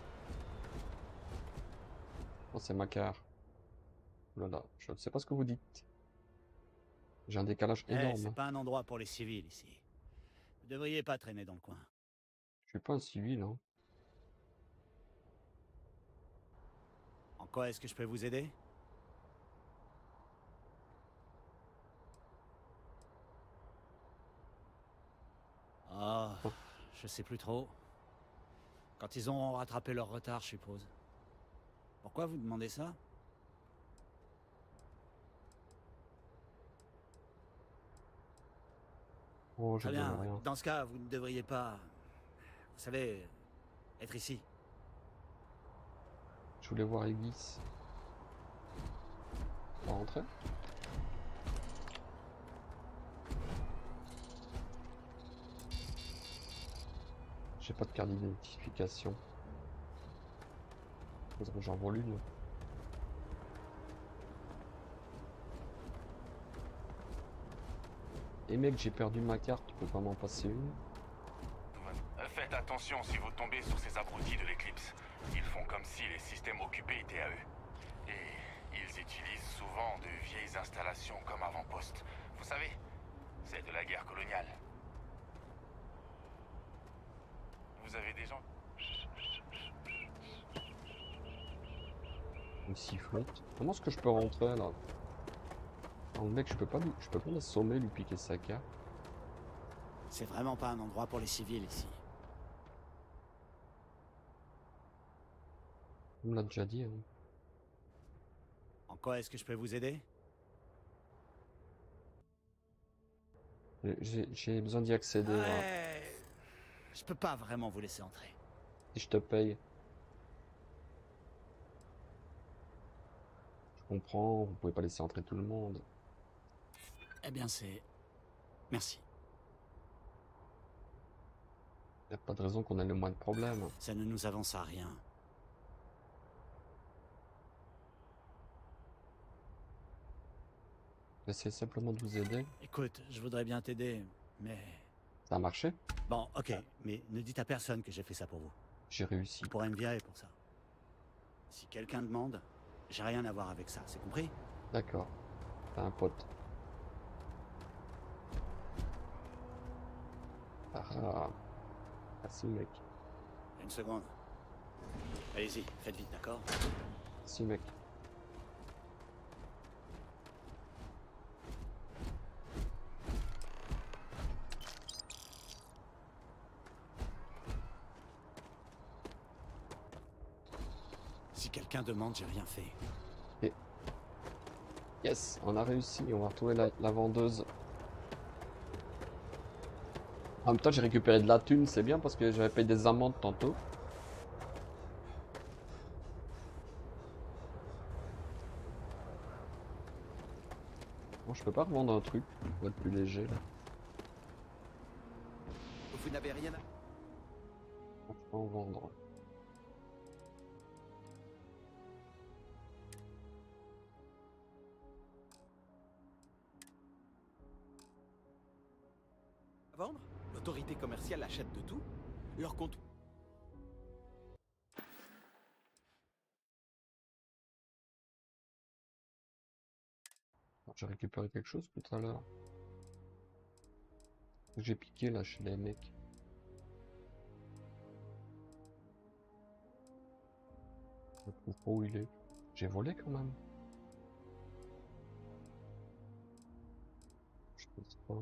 Oh, c'est Macar. Voilà, je ne sais pas ce que vous dites. J'ai un décalage énorme. C'est pas un endroit pour les civils ici. Vous devriez pas traîner dans le coin. Je suis pas un civil, hein. En quoi est-ce que je peux vous aider? Oh, je sais plus trop. Quand ils ont rattrapé leur retard, je suppose. Pourquoi vous demandez ça? Oh, je Très bien. rien. Dans ce cas, vous ne devriez pas... Vous savez, être ici. Je voulais voir Aegis. On va rentrer? J'ai pas de carte d'identification. Faudrait que j'en vole une. Et mec, j'ai perdu ma carte, tu peux pas m'en passer une? Faites attention si vous tombez sur ces abrutis de l'éclipse. Ils font comme si les systèmes occupés étaient à eux. Et ils utilisent souvent de vieilles installations comme avant-poste. Vous savez, c'est de la guerre coloniale. Vous avez des gens... Une sifflette. Comment est-ce que je peux rentrer là? Non, le mec, je peux pas l'assommer, lui piquer sa carte. C'est vraiment pas un endroit pour les civils ici. On me l'a déjà dit. Hein. En quoi est-ce que je peux vous aider? J'ai besoin d'y accéder. Ouais. Je peux pas vraiment vous laisser entrer. Si je te paye. Je comprends, vous pouvez pas laisser entrer tout le monde. Eh bien, c'est... Merci. Y a pas de raison qu'on ait le moins de problèmes. Ça ne nous avance à rien. J'essaie simplement de vous aider. Écoute, je voudrais bien t'aider, mais... Ça a marché? Bon, ok, mais ne dites à personne que j'ai fait ça pour vous. J'ai réussi. Vous pourrez me virer pour ça. Si quelqu'un demande, j'ai rien à voir avec ça, c'est compris? D'accord. T'as un pote. Ah. Merci mec. Une seconde. Allez-y, faites vite, d'accord? Merci mec. Si quelqu'un demande, j'ai rien fait. Et... Yes, on a réussi, on va retrouver la vendeuse. En même temps, j'ai récupéré de la thune, c'est bien parce que j'avais payé des amendes tantôt. Bon, je peux pas revendre un truc pour être plus léger là. Vous n'avez rien à... En vendre. À vendre, l'autorité commerciale achète de tout. Leur compte. J'ai récupéré quelque chose tout à l'heure. J'ai piqué là chez les mecs. Je trouve pas où il est. J'ai volé quand même. Je pense pas.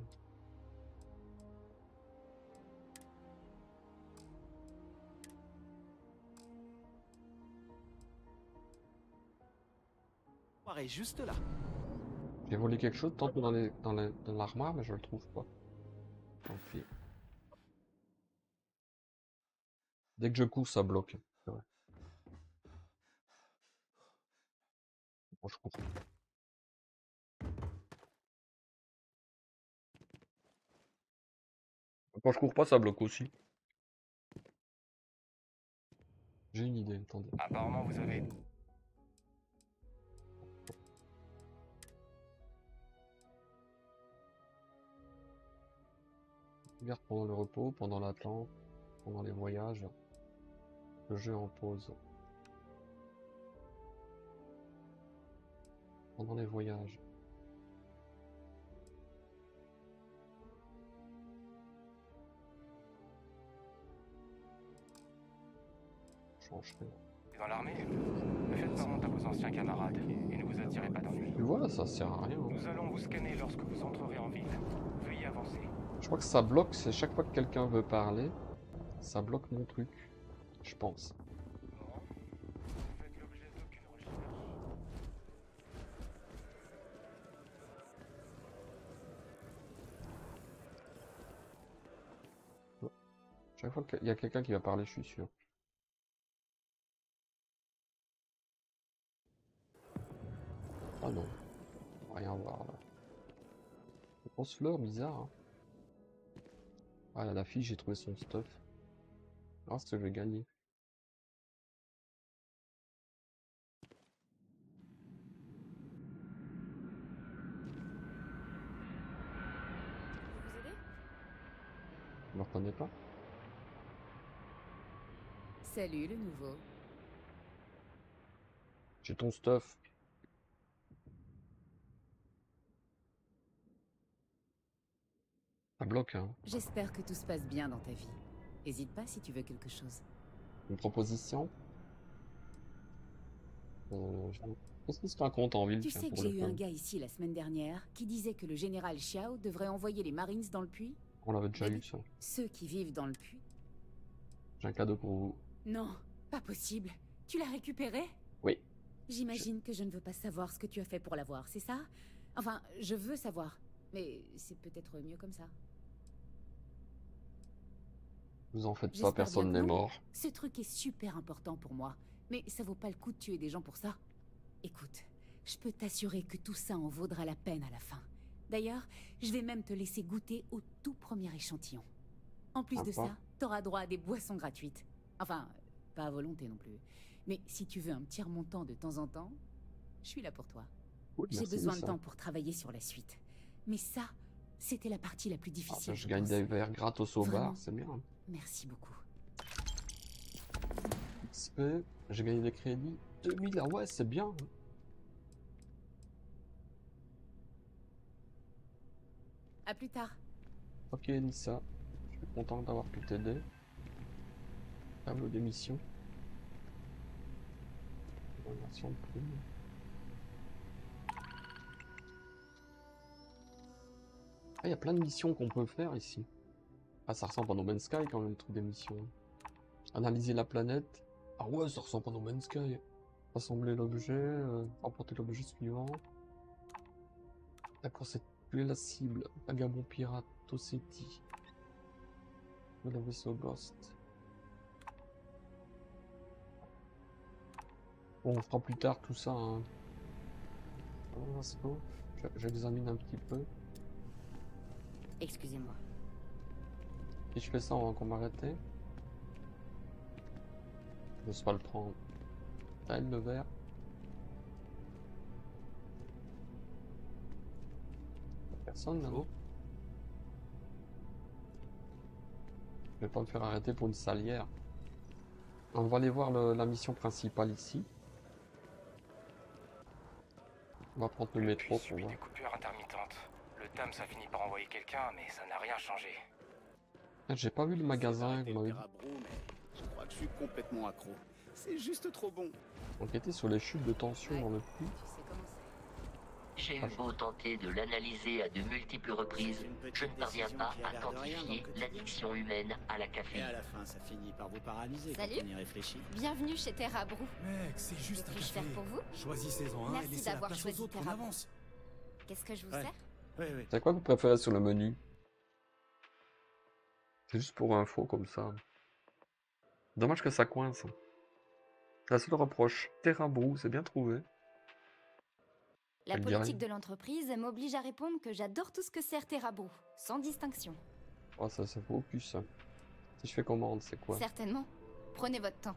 Est juste là. J'ai volé quelque chose tant que dans l'armoire, mais je le trouve pas. Tant pis. Dès que je cours, ça bloque. C'est vrai. Bon, je cours. Quand je cours pas, ça bloque aussi. J'ai une idée, attendez. Apparemment, vous avez... Regarde pendant le repos, pendant l'attente, pendant les voyages. Le jeu en pause. Pendant les voyages. Changerai. Dans l'armée, ne faites pas honte à vos anciens camarades et ne vous attirez pas d'ennui. Tu vois, ça sert à rien. Hein. Nous allons vous scanner lorsque vous entrerez en ville. Veuillez avancer. Je crois que ça bloque, c'est chaque fois que quelqu'un veut parler, ça bloque mon truc. Je pense. Chaque fois qu'il y a quelqu'un qui va parler, je suis sûr. Ah non, on va rien voir là. Grosse fleur, bizarre. Hein. Ah là, la fille, j'ai trouvé son stuff. Ah, ce que je vais gagner. Vous aider? Tu me reconnais pas? Salut le nouveau. J'ai ton stuff. Ça bloque, hein. J'espère que tout se passe bien dans ta vie. Hésite pas si tu veux quelque chose. Une proposition? Qu'est-ce qui se raconte en ville? Tu tiens, sais que pour j'ai le eu un fun? gars ici la semaine dernière qui disait que le général Xiao devrait envoyer les Marines dans le puits? On l'avait déjà eu, ça. Ceux qui vivent dans le puits? J'ai un cadeau pour vous. Non, pas possible. Tu l'as récupéré? Oui. J'imagine que je ne veux pas savoir ce que tu as fait pour l'avoir, c'est ça? Enfin, je veux savoir. Mais c'est peut-être mieux comme ça. Vous en faites pas, J'espère personne bien que n'est non. mort. Ce truc est super important pour moi. Mais ça vaut pas le coup de tuer des gens pour ça. Écoute, je peux t'assurer que tout ça en vaudra la peine à la fin. D'ailleurs, je vais même te laisser goûter au tout premier échantillon. En plus de ça, t'auras droit à des boissons gratuites. Enfin, pas à volonté non plus. Mais si tu veux un petit remontant de temps en temps, je suis là pour toi. Oui, J'ai merci, besoin de ça. temps pour travailler sur la suite. Mais ça, c'était la partie la plus Ah, difficile. bah, je je gagne pense. des verres gratos au Vraiment. bar, c'est bien. Merci beaucoup. XP, j'ai gagné des crédits. 2000, ah ouais, c'est bien. À plus tard. Ok, Nissa. Je suis content d'avoir pu t'aider. Tableau d'émission. Version de prime. Ah, il y a plein de missions qu'on peut faire ici. Ah, ça ressemble à No Man's Sky quand même, le truc d'émission. Analyser la planète. Ah ouais, ça ressemble à No Man's Sky. Rassembler l'objet, emporter l'objet suivant. D'accord, c'est tuer la cible. Vagabond pirate, Tosetti. Le vaisseau Ghost. Bon, on fera plus tard tout ça. Hein. J'examine un petit peu. Excusez-moi. Et je fais ça avant qu'on m'arrête. Je sais pas le prendre. T'as le vert. Personne là, non? Je vais pas me faire arrêter pour une salière. On va aller voir la mission principale ici. On va prendre le métro pour voir. Des coupures intermittentes. Le TAMS a fini par envoyer quelqu'un, mais ça n'a rien changé. J'ai pas vu le magasin. Je crois que je suis complètement accro. C'est juste trop bon. Enquêter sur les chutes de tension dans le puits. J'ai eu beau tenter de l'analyser à de multiples reprises, je ne parviens pas à quantifier l'addiction humaine à la Et caféine. à la fin, ça finit par vous paralyser Salut. quand on y réfléchit. Bienvenue chez Terra Brou. Mec, c'est juste un Que puis-je café. faire pour vous? Choisissez-en un et Merci laissez la d'avoir place choisi aux autres, on Terra Brou. avance. Qu'est-ce que je vous Ouais. sers? Oui. C'est quoi que vous préférez sur le menu? C'est juste pour info comme ça. Dommage que ça coince. La seule reproche. Terra Brou, c'est bien trouvé. La Elle dit politique rien. de l'entreprise m'oblige à répondre que j'adore tout ce que sert Terra Brou, sans distinction. Oh, ça focus. Ça. Si je fais commande, c'est quoi? Certainement. Prenez votre temps.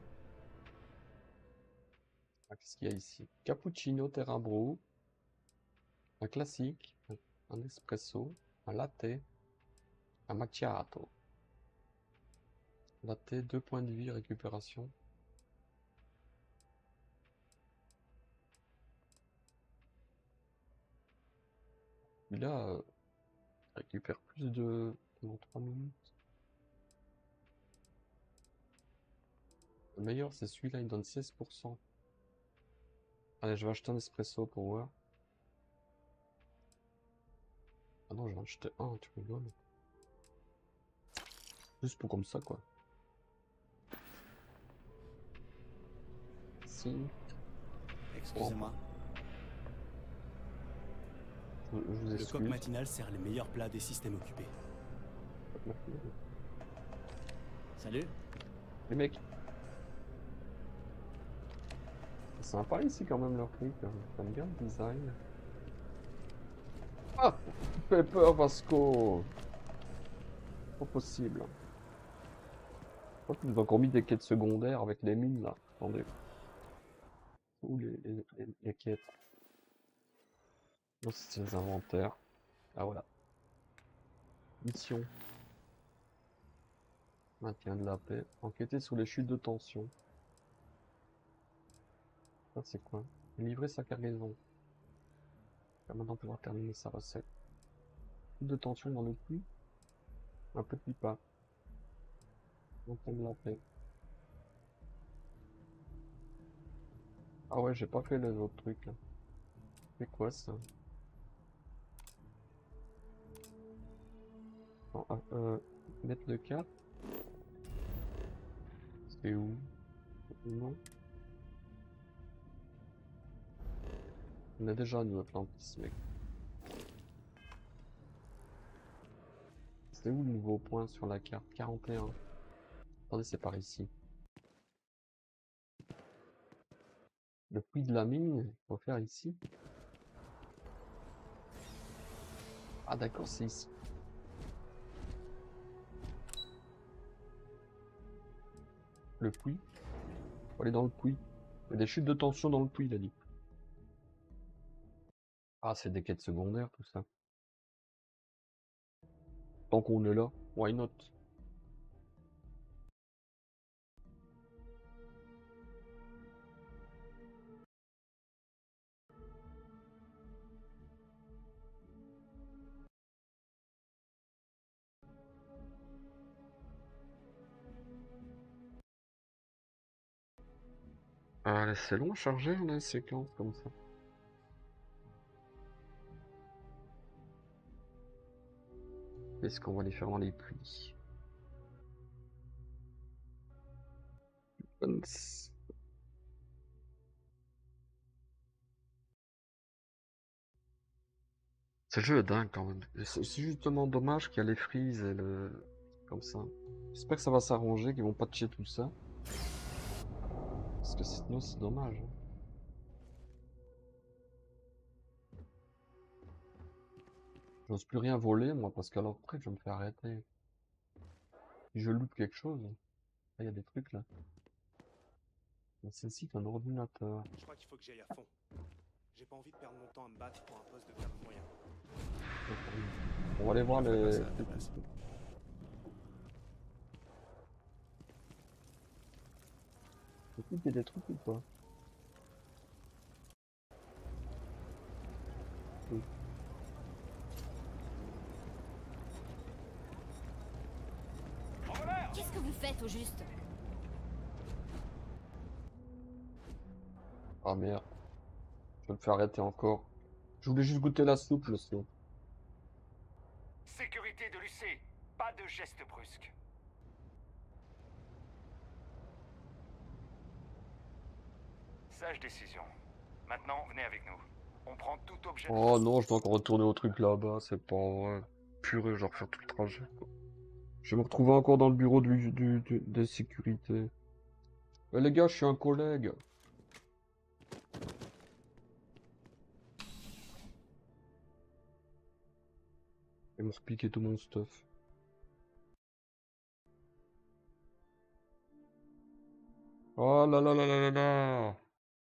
Ah, qu'est-ce qu'il y a ici? Cappuccino Terra Brou. Un classique. Un espresso. Un latte. Un macchiato. Latte, 2 points de vie, récupération. Celui-là récupère plus de... dans 3 minutes. Le meilleur, c'est celui-là, il donne 16%. Allez, je vais acheter un espresso pour voir. Ah non, je vais en acheter un, tu rigoles. Juste pour comme ça, quoi. Si. Excusez-moi. Je vous Le coq excuse. matinal sert les meilleurs plats des systèmes occupés. Salut. Les mecs. C'est sympa ici quand même leur truc. J'aime bien le design. Ah! Tu fais peur, Vasco! Pas possible. Je crois qu'ils ont encore mis des quêtes secondaires avec les mines là. Attendez. Où les quêtes? Non, c'est les inventaires. Ah voilà. Mission. Maintien de la paix. Enquêter sur les chutes de tension. Ça c'est quoi? Livrer sa cargaison. Maintenant pouvoir terminer sa recette. Chute de tension dans le puits. Un petit pas. Maintien de la paix. Ah ouais, j'ai pas fait les autres trucs là. C'est quoi ça? Non, mettre le cap. C'est où? Non. On a déjà nous Atlantis, mec. C'est où le nouveau point sur la carte? 41. Attendez, c'est par ici. Le puits de la mine, il faut faire ici. Ah d'accord, c'est ici. Le puits. Faut aller dans le puits. Il y a des chutes de tension dans le puits, il a dit. Ah, c'est des quêtes secondaires, tout ça. Tant qu'on est là, why not? Ah, c'est long à charger, les séquences comme ça. Qu'est-ce qu'on va aller faire dans les puits? Ce jeu est dingue quand même. C'est justement dommage qu'il y a les freezes et le... comme ça. J'espère que ça va s'arranger, qu'ils vont patcher tout ça. Parce que sinon c'est dommage. J'ose plus rien voler moi parce qu'alors après je me fais arrêter. Si je loupe quelque chose. Là il y a des trucs là. C'est qu'un ordinateur. Je crois qu'il faut que j'aille à fond. J'ai pas envie de perdre mon temps à me battre pour un poste de garde moyen. On va aller voir les... Il y a des trucs ou pas? Oui. Qu'est-ce que vous faites au juste? Ah merde. Je vais me faire arrêter encore. Je voulais juste goûter la soupe, monsieur. Sécurité de l'UC, pas de gestes brusques. Sage décision. Maintenant, venez avec nous. On prend tout objet... Oh non, je dois encore retourner au truc là-bas, c'est pas vrai. Purée, je vais refaire tout le trajet. Je vais me retrouver encore dans le bureau de sécurité. Les gars, je suis un collègue. Ils m'ont repiqué tout mon stuff. Oh là là là là là là.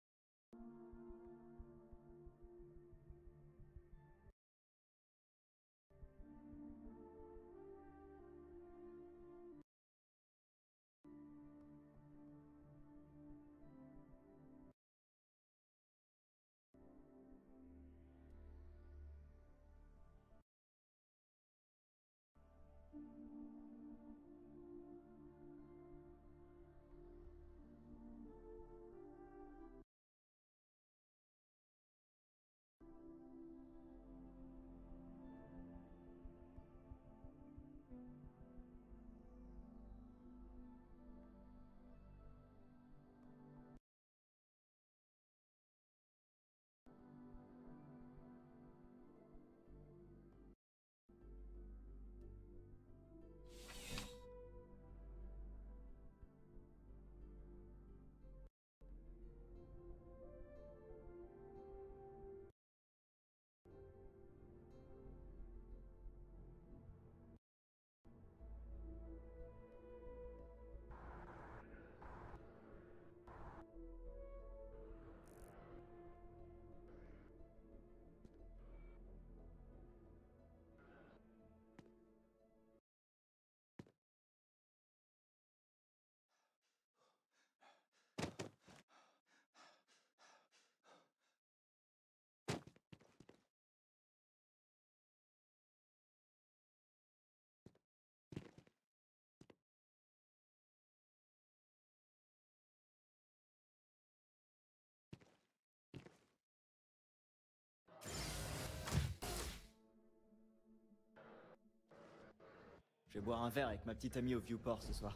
Je vais boire un verre avec ma petite amie au Viewport ce soir.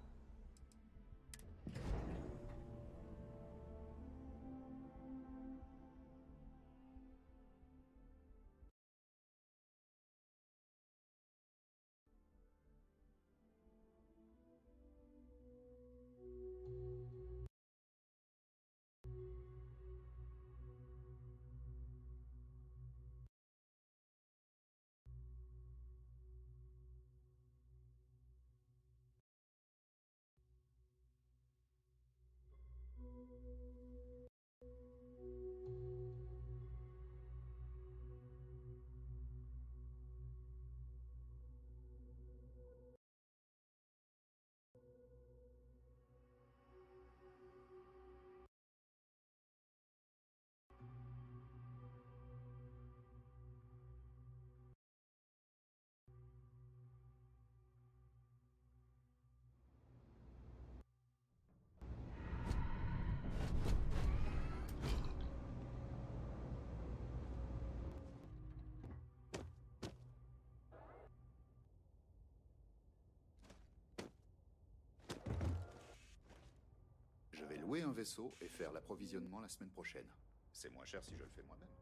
Je vais louer un vaisseau et faire l'approvisionnement la semaine prochaine. C'est moins cher si je le fais moi-même.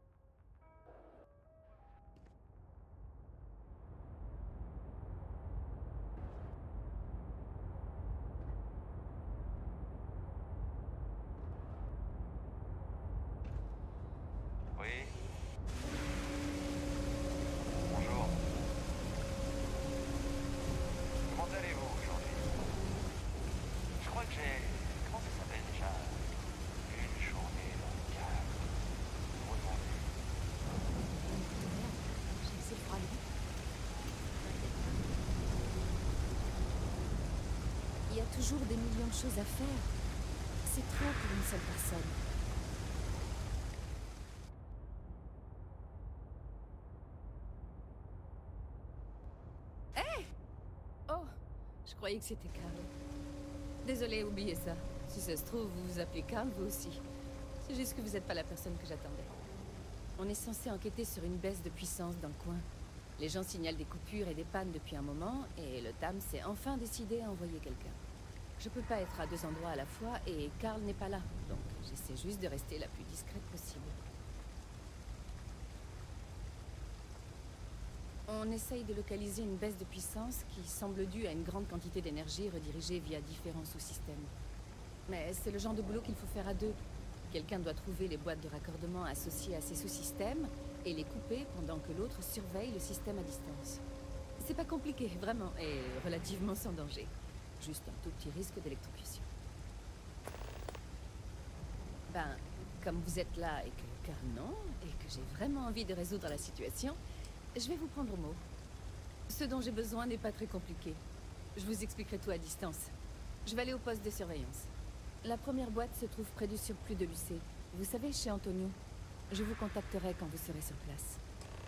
Oui. Bonjour. Comment allez-vous aujourd'hui? Je crois que j'ai... Comment ça s'appelle déjà? y a toujours des millions de choses à faire. C'est trop pour une seule personne. Hé! Oh, je croyais que c'était Carl. Désolée, oubliez ça. Si ça se trouve, vous vous appelez Carl, vous aussi. C'est juste que vous n'êtes pas la personne que j'attendais. On est censé enquêter sur une baisse de puissance dans le coin. Les gens signalent des coupures et des pannes depuis un moment, et le TAM s'est enfin décidé à envoyer quelqu'un. Je peux pas être à deux endroits à la fois, et Carl n'est pas là, donc j'essaie juste de rester la plus discrète possible. On essaye de localiser une baisse de puissance qui semble due à une grande quantité d'énergie redirigée via différents sous-systèmes. Mais c'est le genre de boulot qu'il faut faire à deux. Quelqu'un doit trouver les boîtes de raccordement associées à ces sous-systèmes et les couper pendant que l'autre surveille le système à distance. C'est pas compliqué, vraiment, et relativement sans danger. Juste un tout petit risque d'électrocution. Ben, comme vous êtes là et que Carl non, et que j'ai vraiment envie de résoudre la situation, je vais vous prendre au mot. Ce dont j'ai besoin n'est pas très compliqué. Je vous expliquerai tout à distance. Je vais aller au poste de surveillance. La première boîte se trouve près du surplus de l'UC. Vous savez, chez Antonio. Je vous contacterai quand vous serez sur place.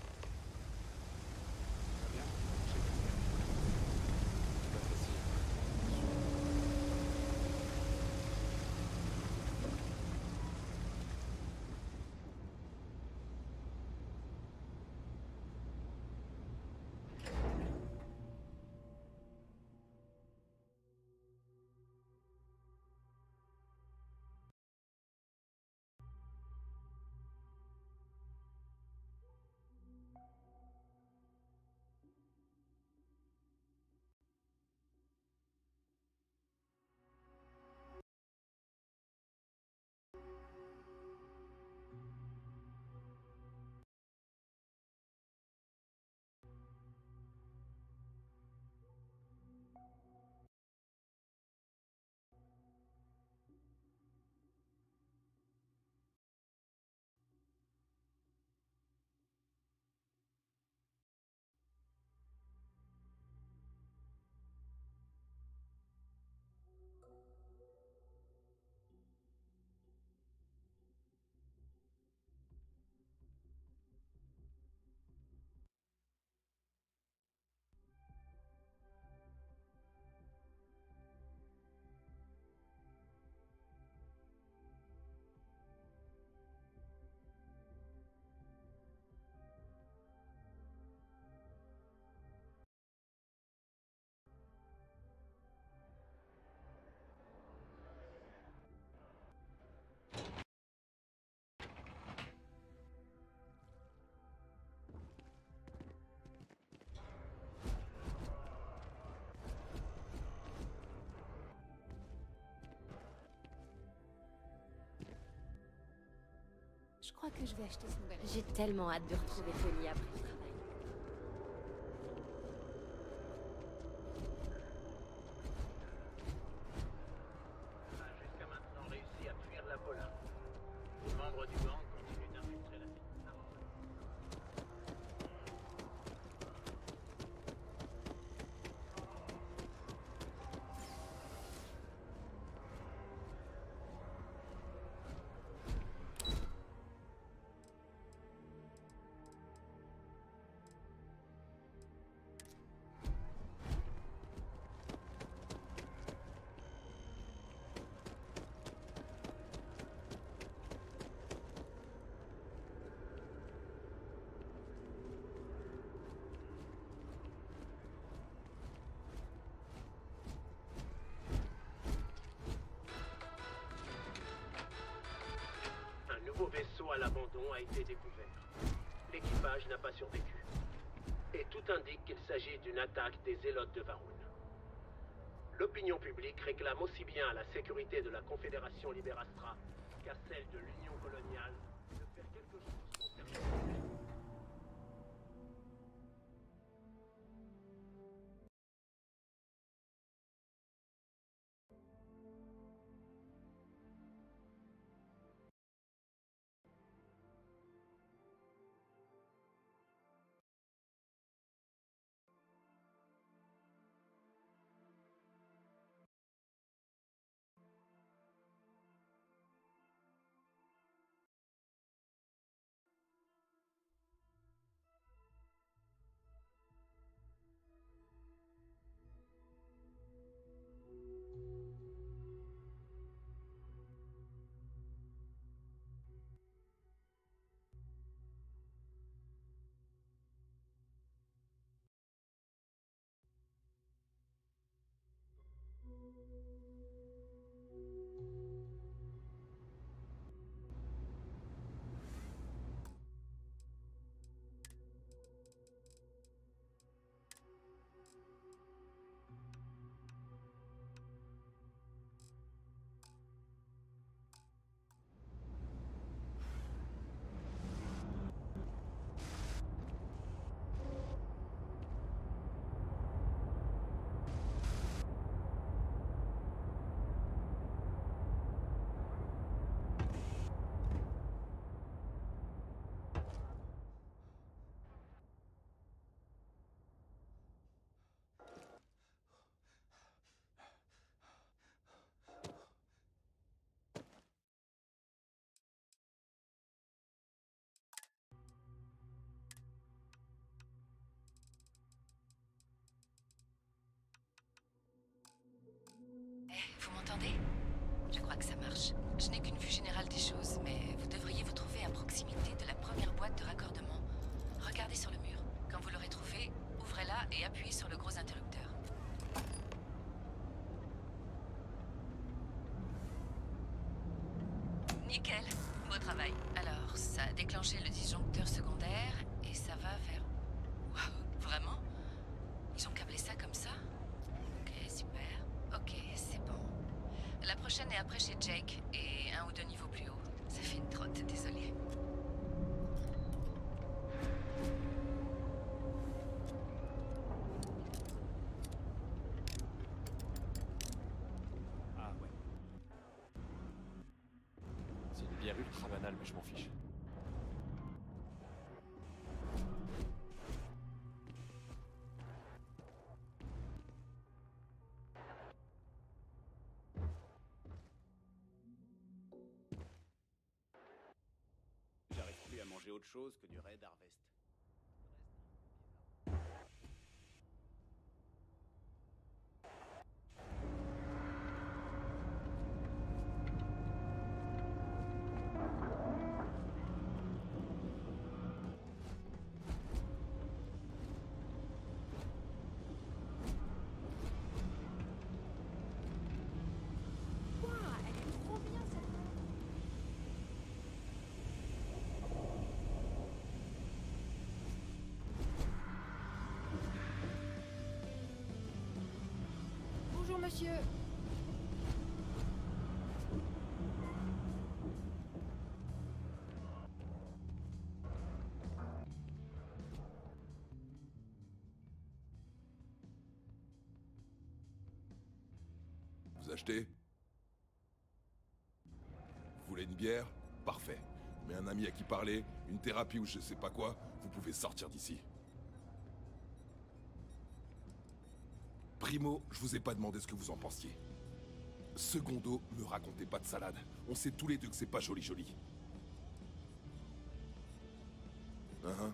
Je crois que je vais acheter ce nouvel. J'ai tellement hâte de retrouver Tony après le travail. Jusqu'à maintenant réussi à fuir la Polaire. Les membres du gang continuent d'infiltrer la ville. Un nouveau vaisseau à l'abandon a été découvert. L'équipage n'a pas survécu. Et tout indique qu'il s'agit d'une attaque des Zélotes de Va'ruun. L'opinion publique réclame aussi bien à la sécurité de la Confédération Libérastra qu'à celle de l'Union coloniale de faire quelque chose concernant... Nickel. Beau travail. Alors, ça a déclenché le disjoncteur secondaire et ça va vers... Waouh, vraiment? Ils ont câblé ça comme ça? Ok, super. Ok, c'est bon. La prochaine est après chez Jake et 1 ou 2 niveaux plus haut. Ça fait une trotte, désolé. Ah ouais. C'est une bière ultra banale, mais je m'en fiche. J'arrive plus à manger autre chose que du Red Harvest. Waouh, elle est trop bien cette... Bonjour monsieur. Vous achetez? Vous voulez une bière? Parfait. Mais un ami à qui parler, une thérapie ou je sais pas quoi, vous pouvez sortir d'ici. Primo, je vous ai pas demandé ce que vous en pensiez. Secondo, me racontez pas de salade. On sait tous les deux que c'est pas joli. Hein?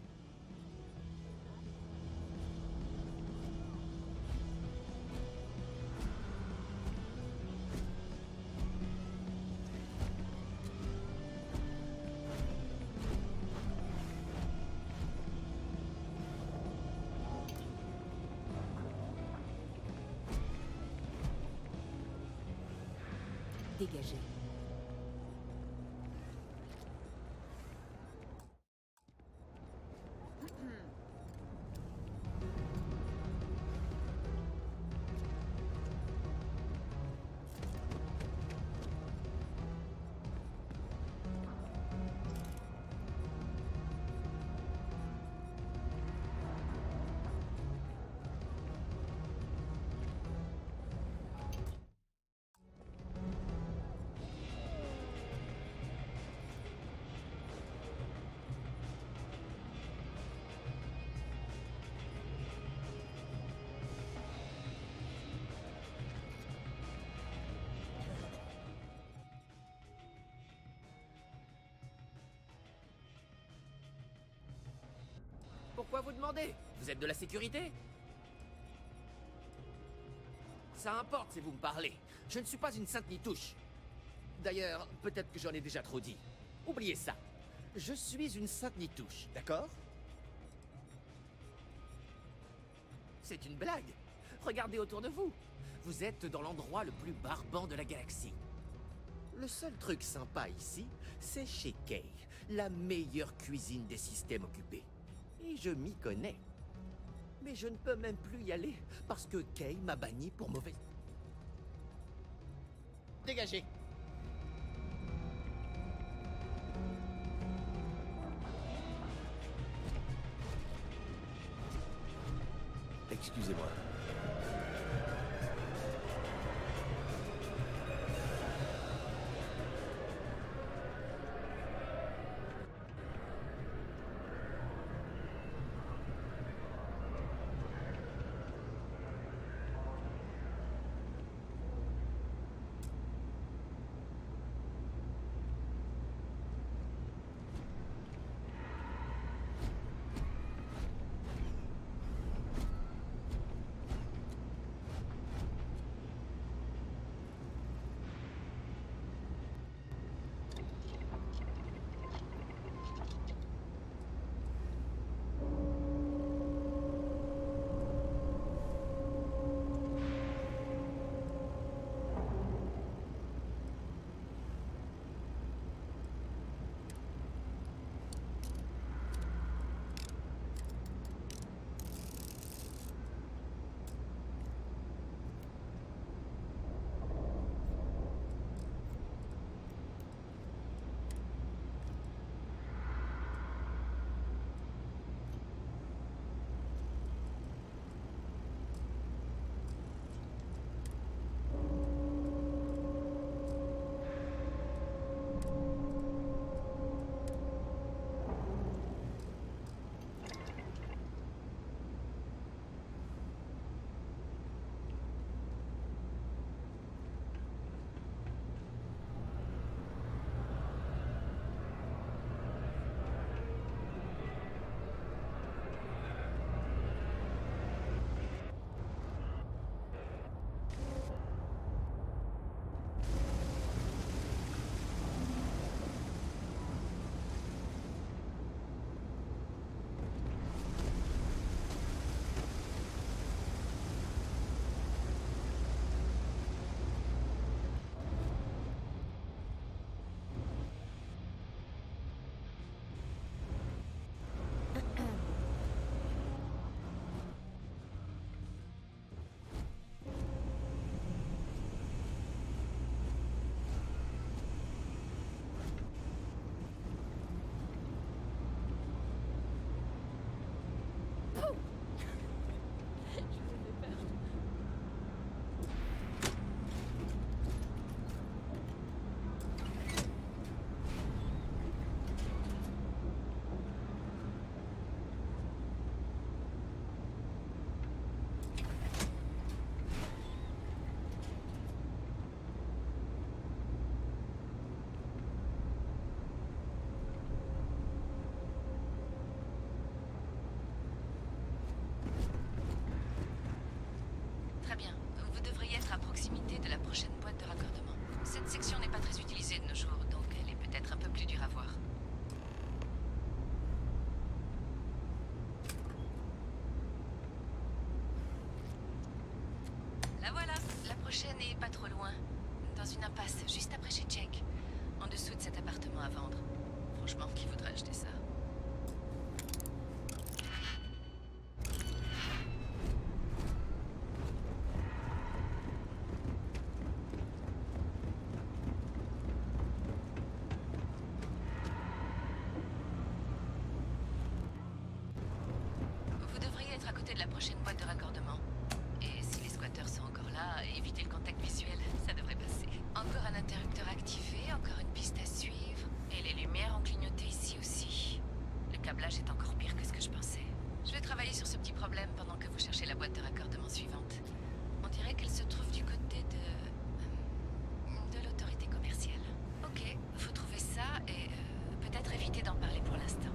Dégagez. Pourquoi vous demandez? Vous êtes de la sécurité? Ça importe si vous me parlez. Je ne suis pas une sainte ni touche. D'ailleurs, peut-être que j'en ai déjà trop dit. Oubliez ça. Je suis une sainte ni touche, d'accord? C'est une blague. Regardez autour de vous. Vous êtes dans l'endroit le plus barbant de la galaxie. Le seul truc sympa ici, c'est chez Kay, la meilleure cuisine des systèmes occupés. Et je m'y connais. Mais je ne peux même plus y aller parce que Kay m'a banni pour mauvais... Dégagez! Excusez-moi. proximité de la prochaine boîte de raccordement. Cette section n'est pas très utilisée de nos jours, donc elle est peut-être un peu plus dure à voir. La voilà, la prochaine est pas trop loin. Dans une impasse, juste après chez Jake. En dessous de cet appartement à vendre. Franchement, qui voudrait acheter ça? Vous devriez être à côté de la prochaine boîte de raccordement. Et si les squatteurs sont encore là, évitez le contact visuel, ça devrait passer. Encore un interrupteur activé, encore une piste à suivre. Et les lumières ont clignoté ici aussi. Le câblage est encore pire que ce que je pensais. Je vais travailler sur ce petit problème pendant que vous cherchez la boîte de raccordement suivante. On dirait qu'elle se trouve du côté de l'autorité commerciale. Ok, faut trouver ça et peut-être éviter d'en parler pour l'instant.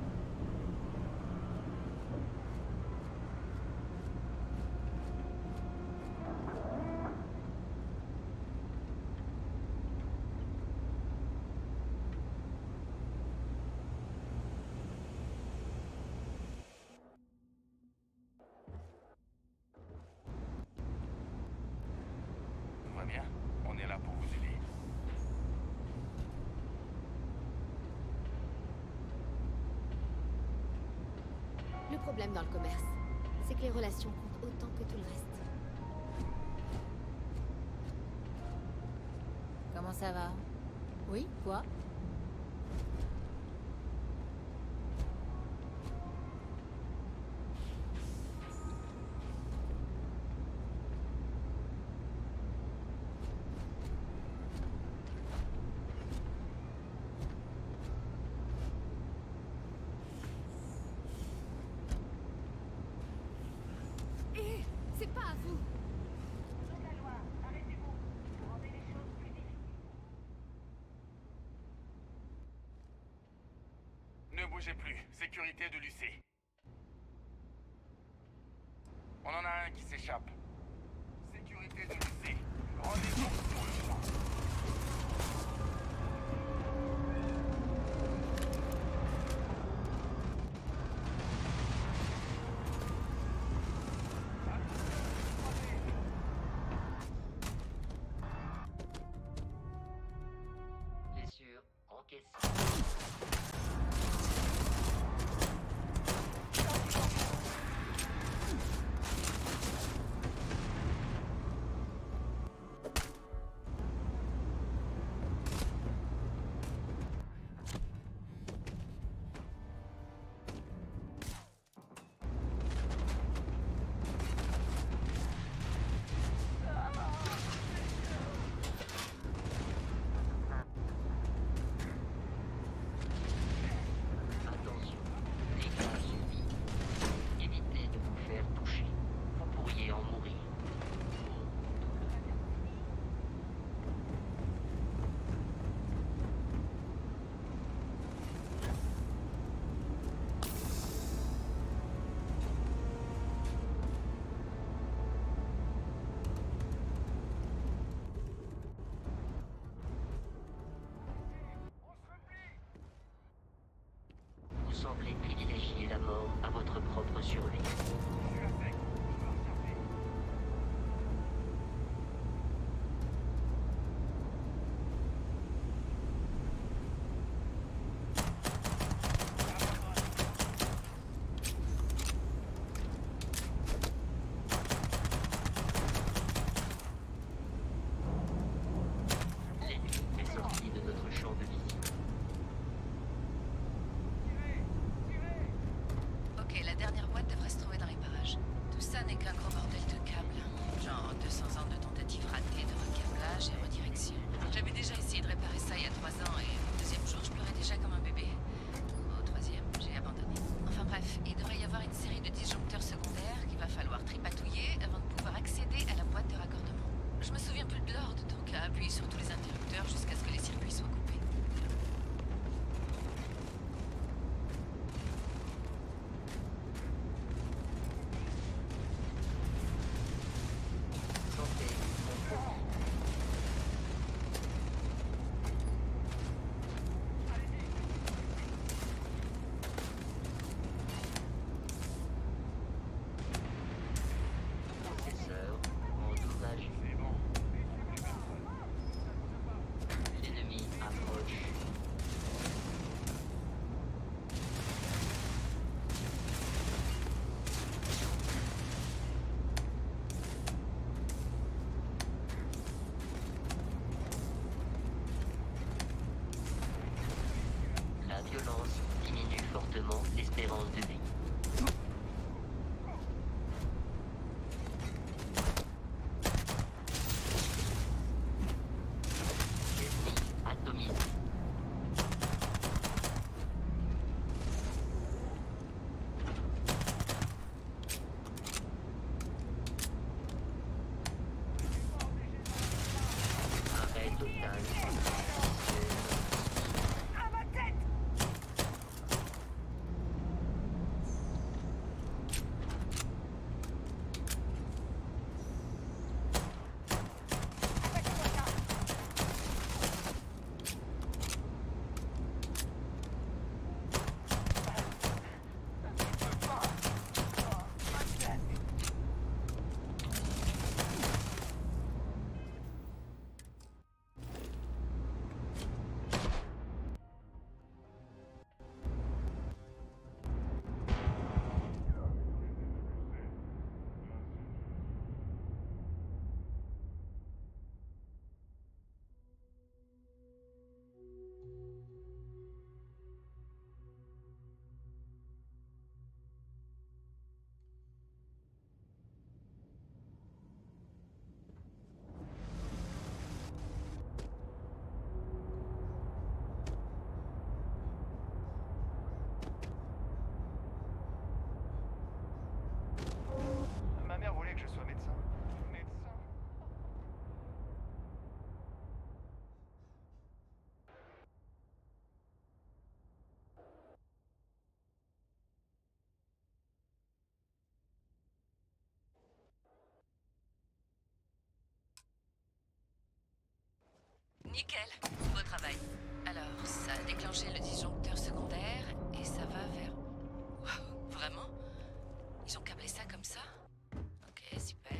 Tout va bien? On est là pour vous aider. Le problème dans le commerce, c'est que les relations comptent autant que tout le reste. Comment ça va? Oui, quoi? Hé, c'est pas à vous. Ne bougez plus. Sécurité de l'UC. On en a un qui s'échappe. Sécurité de l'UC. Rendez-vous sur le champ. Blessure en question. Attention, dégâts subis. Évitez de vous faire toucher. Vous pourriez en mourir. Vous semblez privilégier la mort à votre propre survie. L'ennemi est sorti de notre champ de vision. Ok, la dernière boîte devrait se trouver dans les parages. Tout ça n'est qu'un gros bordel de câbles. Genre 200 ans de tentatives ratées de recablage et redirection. J'avais déjà essayé de réparer ça il y a 3 ans et au deuxième jour, je pleurais déjà comme un bébé. Au troisième, j'ai abandonné. Enfin bref, il devrait y avoir une série de disjoncteurs secondaires qu'il va falloir tripatouiller avant de pouvoir accéder à la boîte de raccordement. Je me souviens plus de l'ordre, donc à appuyer sur tous les interrupteurs jusqu'à ce que les circuits soient coupés. Santé, compromis. Nickel, beau travail. Alors, ça a déclenché le disjoncteur secondaire et ça va vers... Waouh, vraiment? Ils ont câblé ça comme ça? Ok, super.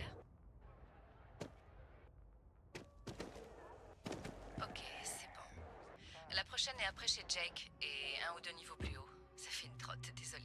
Ok, c'est bon. La prochaine est après chez Jake et 1 ou 2 niveaux plus haut. Ça fait une trotte, désolé.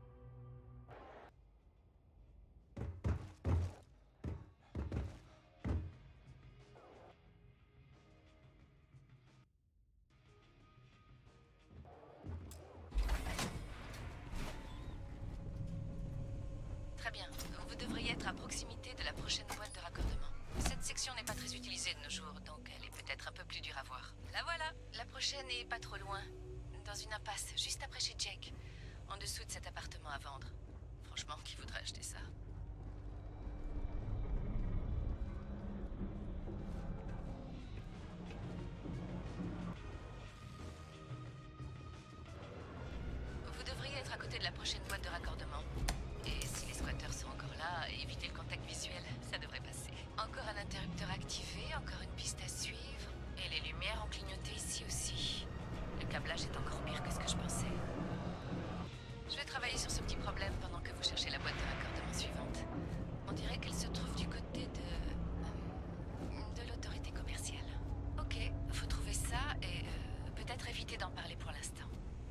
Très bien. Vous devriez être à proximité de la prochaine boîte de raccordement. Cette section n'est pas très utilisée de nos jours, donc elle est peut-être un peu plus dure à voir. La voilà. La prochaine est pas trop loin. Dans une impasse, juste après chez Jake. En dessous de cet appartement à vendre. Franchement, qui voudrait acheter ça? Vous devriez être à côté de la prochaine boîte de raccordement. Et si les squatteurs sont encore là, évitez le contact visuel, ça devrait passer. Encore un interrupteur activé, encore une piste à suivre. Et les lumières ont clignoté ici aussi. Le câblage est encore pire que ce que je pensais. Je vais travailler sur ce petit problème pendant que vous cherchez la boîte de raccordement suivante. On dirait qu'elle se trouve du côté de l'autorité commerciale. Ok, faut trouver ça et peut-être éviter d'en parler pour l'instant.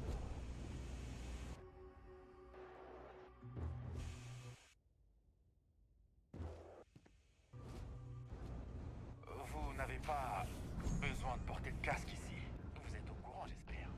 Vous n'avez pas besoin de porter de casque ici. Vous êtes au courant, j'espère.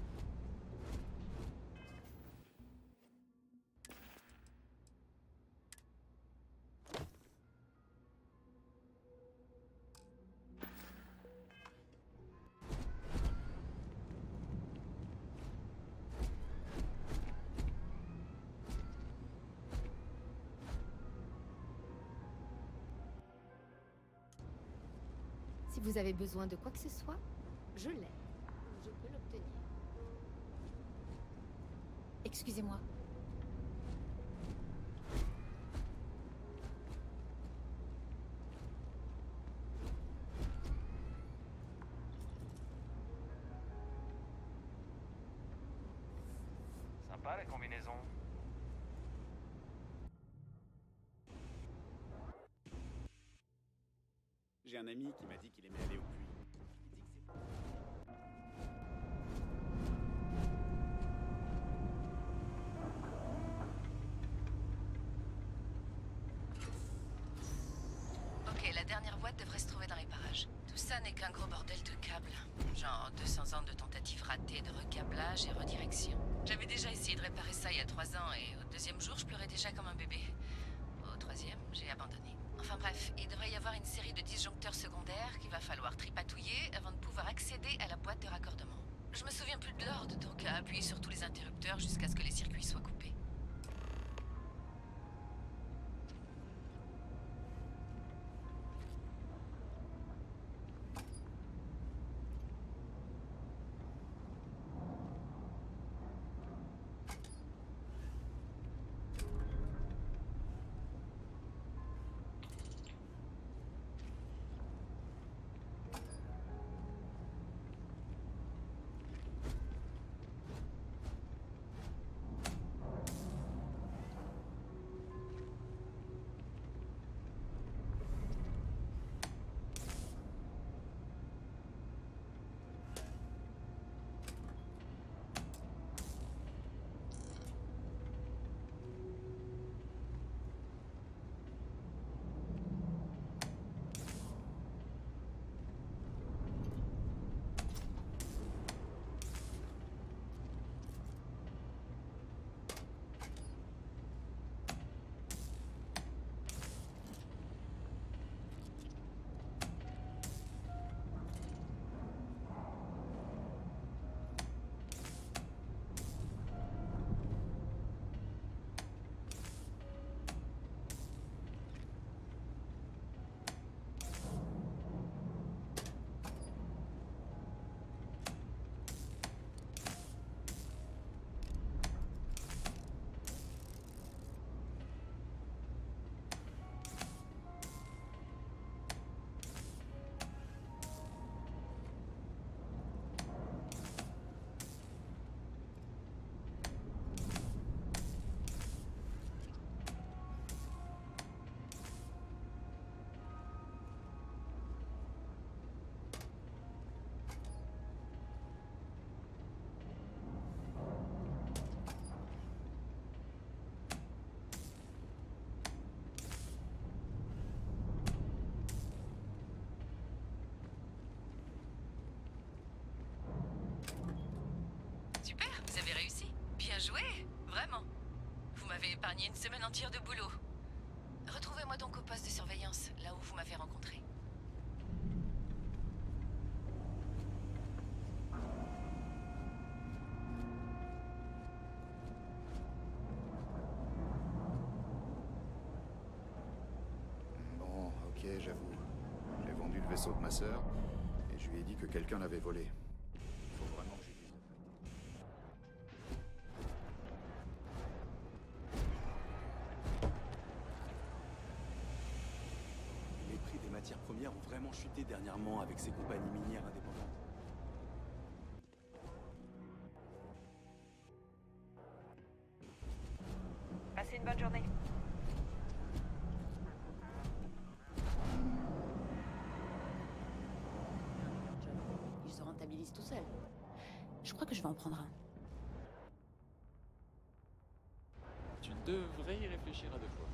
Si vous avez besoin de quoi que ce soit, je l'ai. Je peux l'obtenir. Excusez-moi. Sympa la combinaison. J'ai un ami qui m'a dit qu'il aimait aller au puits. Il dit que c'est... Ok, la dernière boîte devrait se trouver dans les parages. Tout ça n'est qu'un gros bordel de câbles. Genre 200 ans de tentatives ratées de recablage et redirection. J'avais déjà essayé de réparer ça il y a 3 ans et au 2e jour, je pleurais déjà comme un bébé. Au 3e, j'ai abandonné. Enfin bref, il devrait y avoir une série de disjoncteurs secondaires qu'il va falloir tripatouiller avant de pouvoir accéder à la boîte de raccordement. Je me souviens plus de l'ordre, donc à appuyer sur tous les interrupteurs jusqu'à ce que les circuits soient coupés. épargné une semaine entière de boulot. Retrouvez-moi donc au poste de surveillance, là où vous m'avez rencontré. Bon, ok, j'avoue. J'ai vendu le vaisseau de ma sœur, et je lui ai dit que quelqu'un l'avait volé. Faut vraiment que j'y dise. Les prix des matières premières ont vraiment chuté dernièrement avec ces compagnies minières indépendantes. Passez une bonne journée. Il se rentabilise tout seul. Je crois que je vais en prendre un. Tu devrais y réfléchir à deux fois.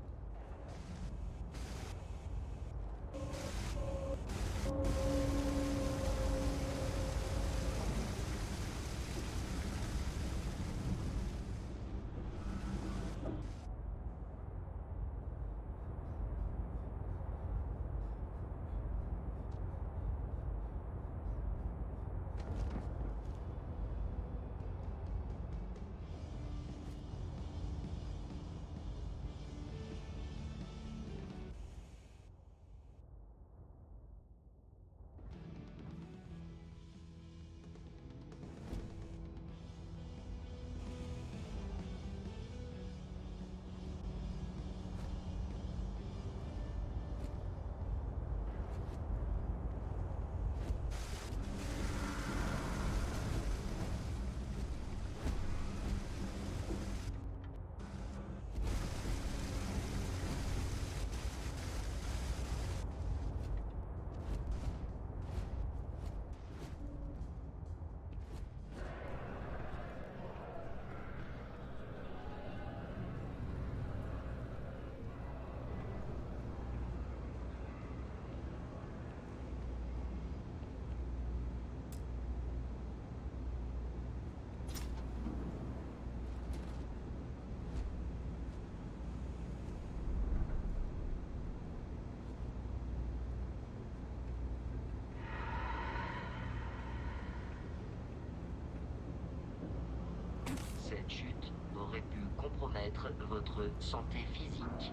Cette chute aurait pu compromettre votre santé physique.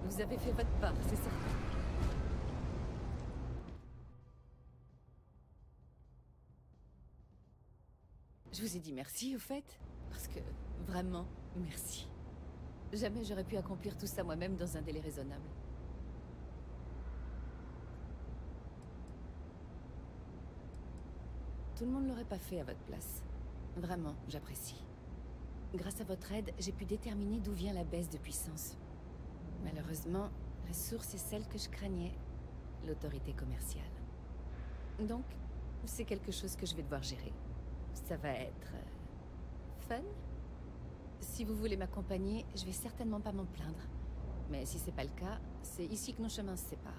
vous avez fait votre part, c'est certain. Je vous ai dit merci, au fait, parce que, vraiment, merci. Jamais j'aurais pu accomplir tout ça moi-même dans un délai raisonnable. Tout le monde l'aurait pas fait à votre place. Vraiment, j'apprécie. Grâce à votre aide, j'ai pu déterminer d'où vient la baisse de puissance. Malheureusement, la source est celle que je craignais, l'autorité commerciale. Donc, c'est quelque chose que je vais devoir gérer. Ça va être... fun? Si vous voulez m'accompagner, je vais certainement pas m'en plaindre. Mais si c'est pas le cas, c'est ici que nos chemins se séparent.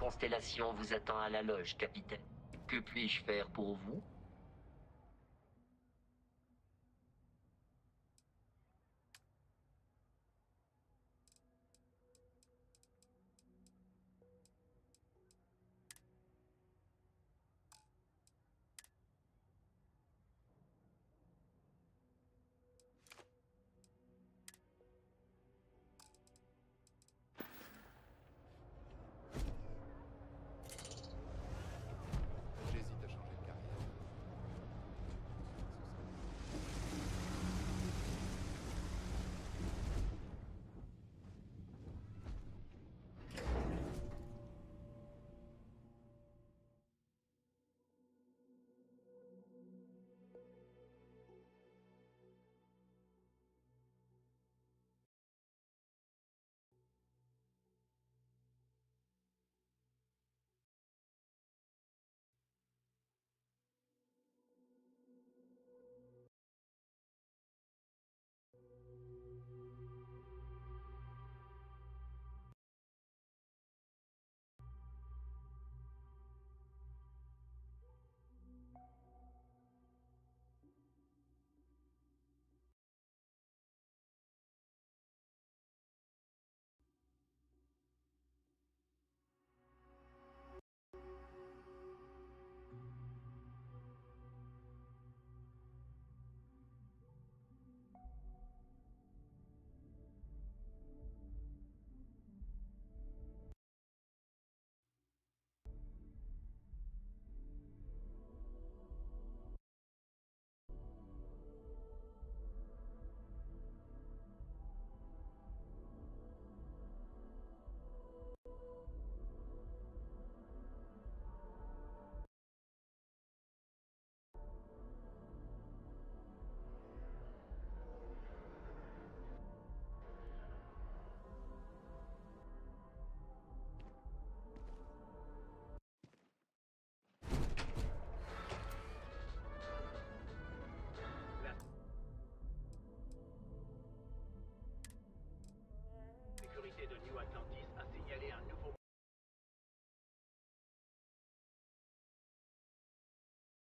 Constellation vous attend à la loge, capitaine. Que puis-je faire pour vous?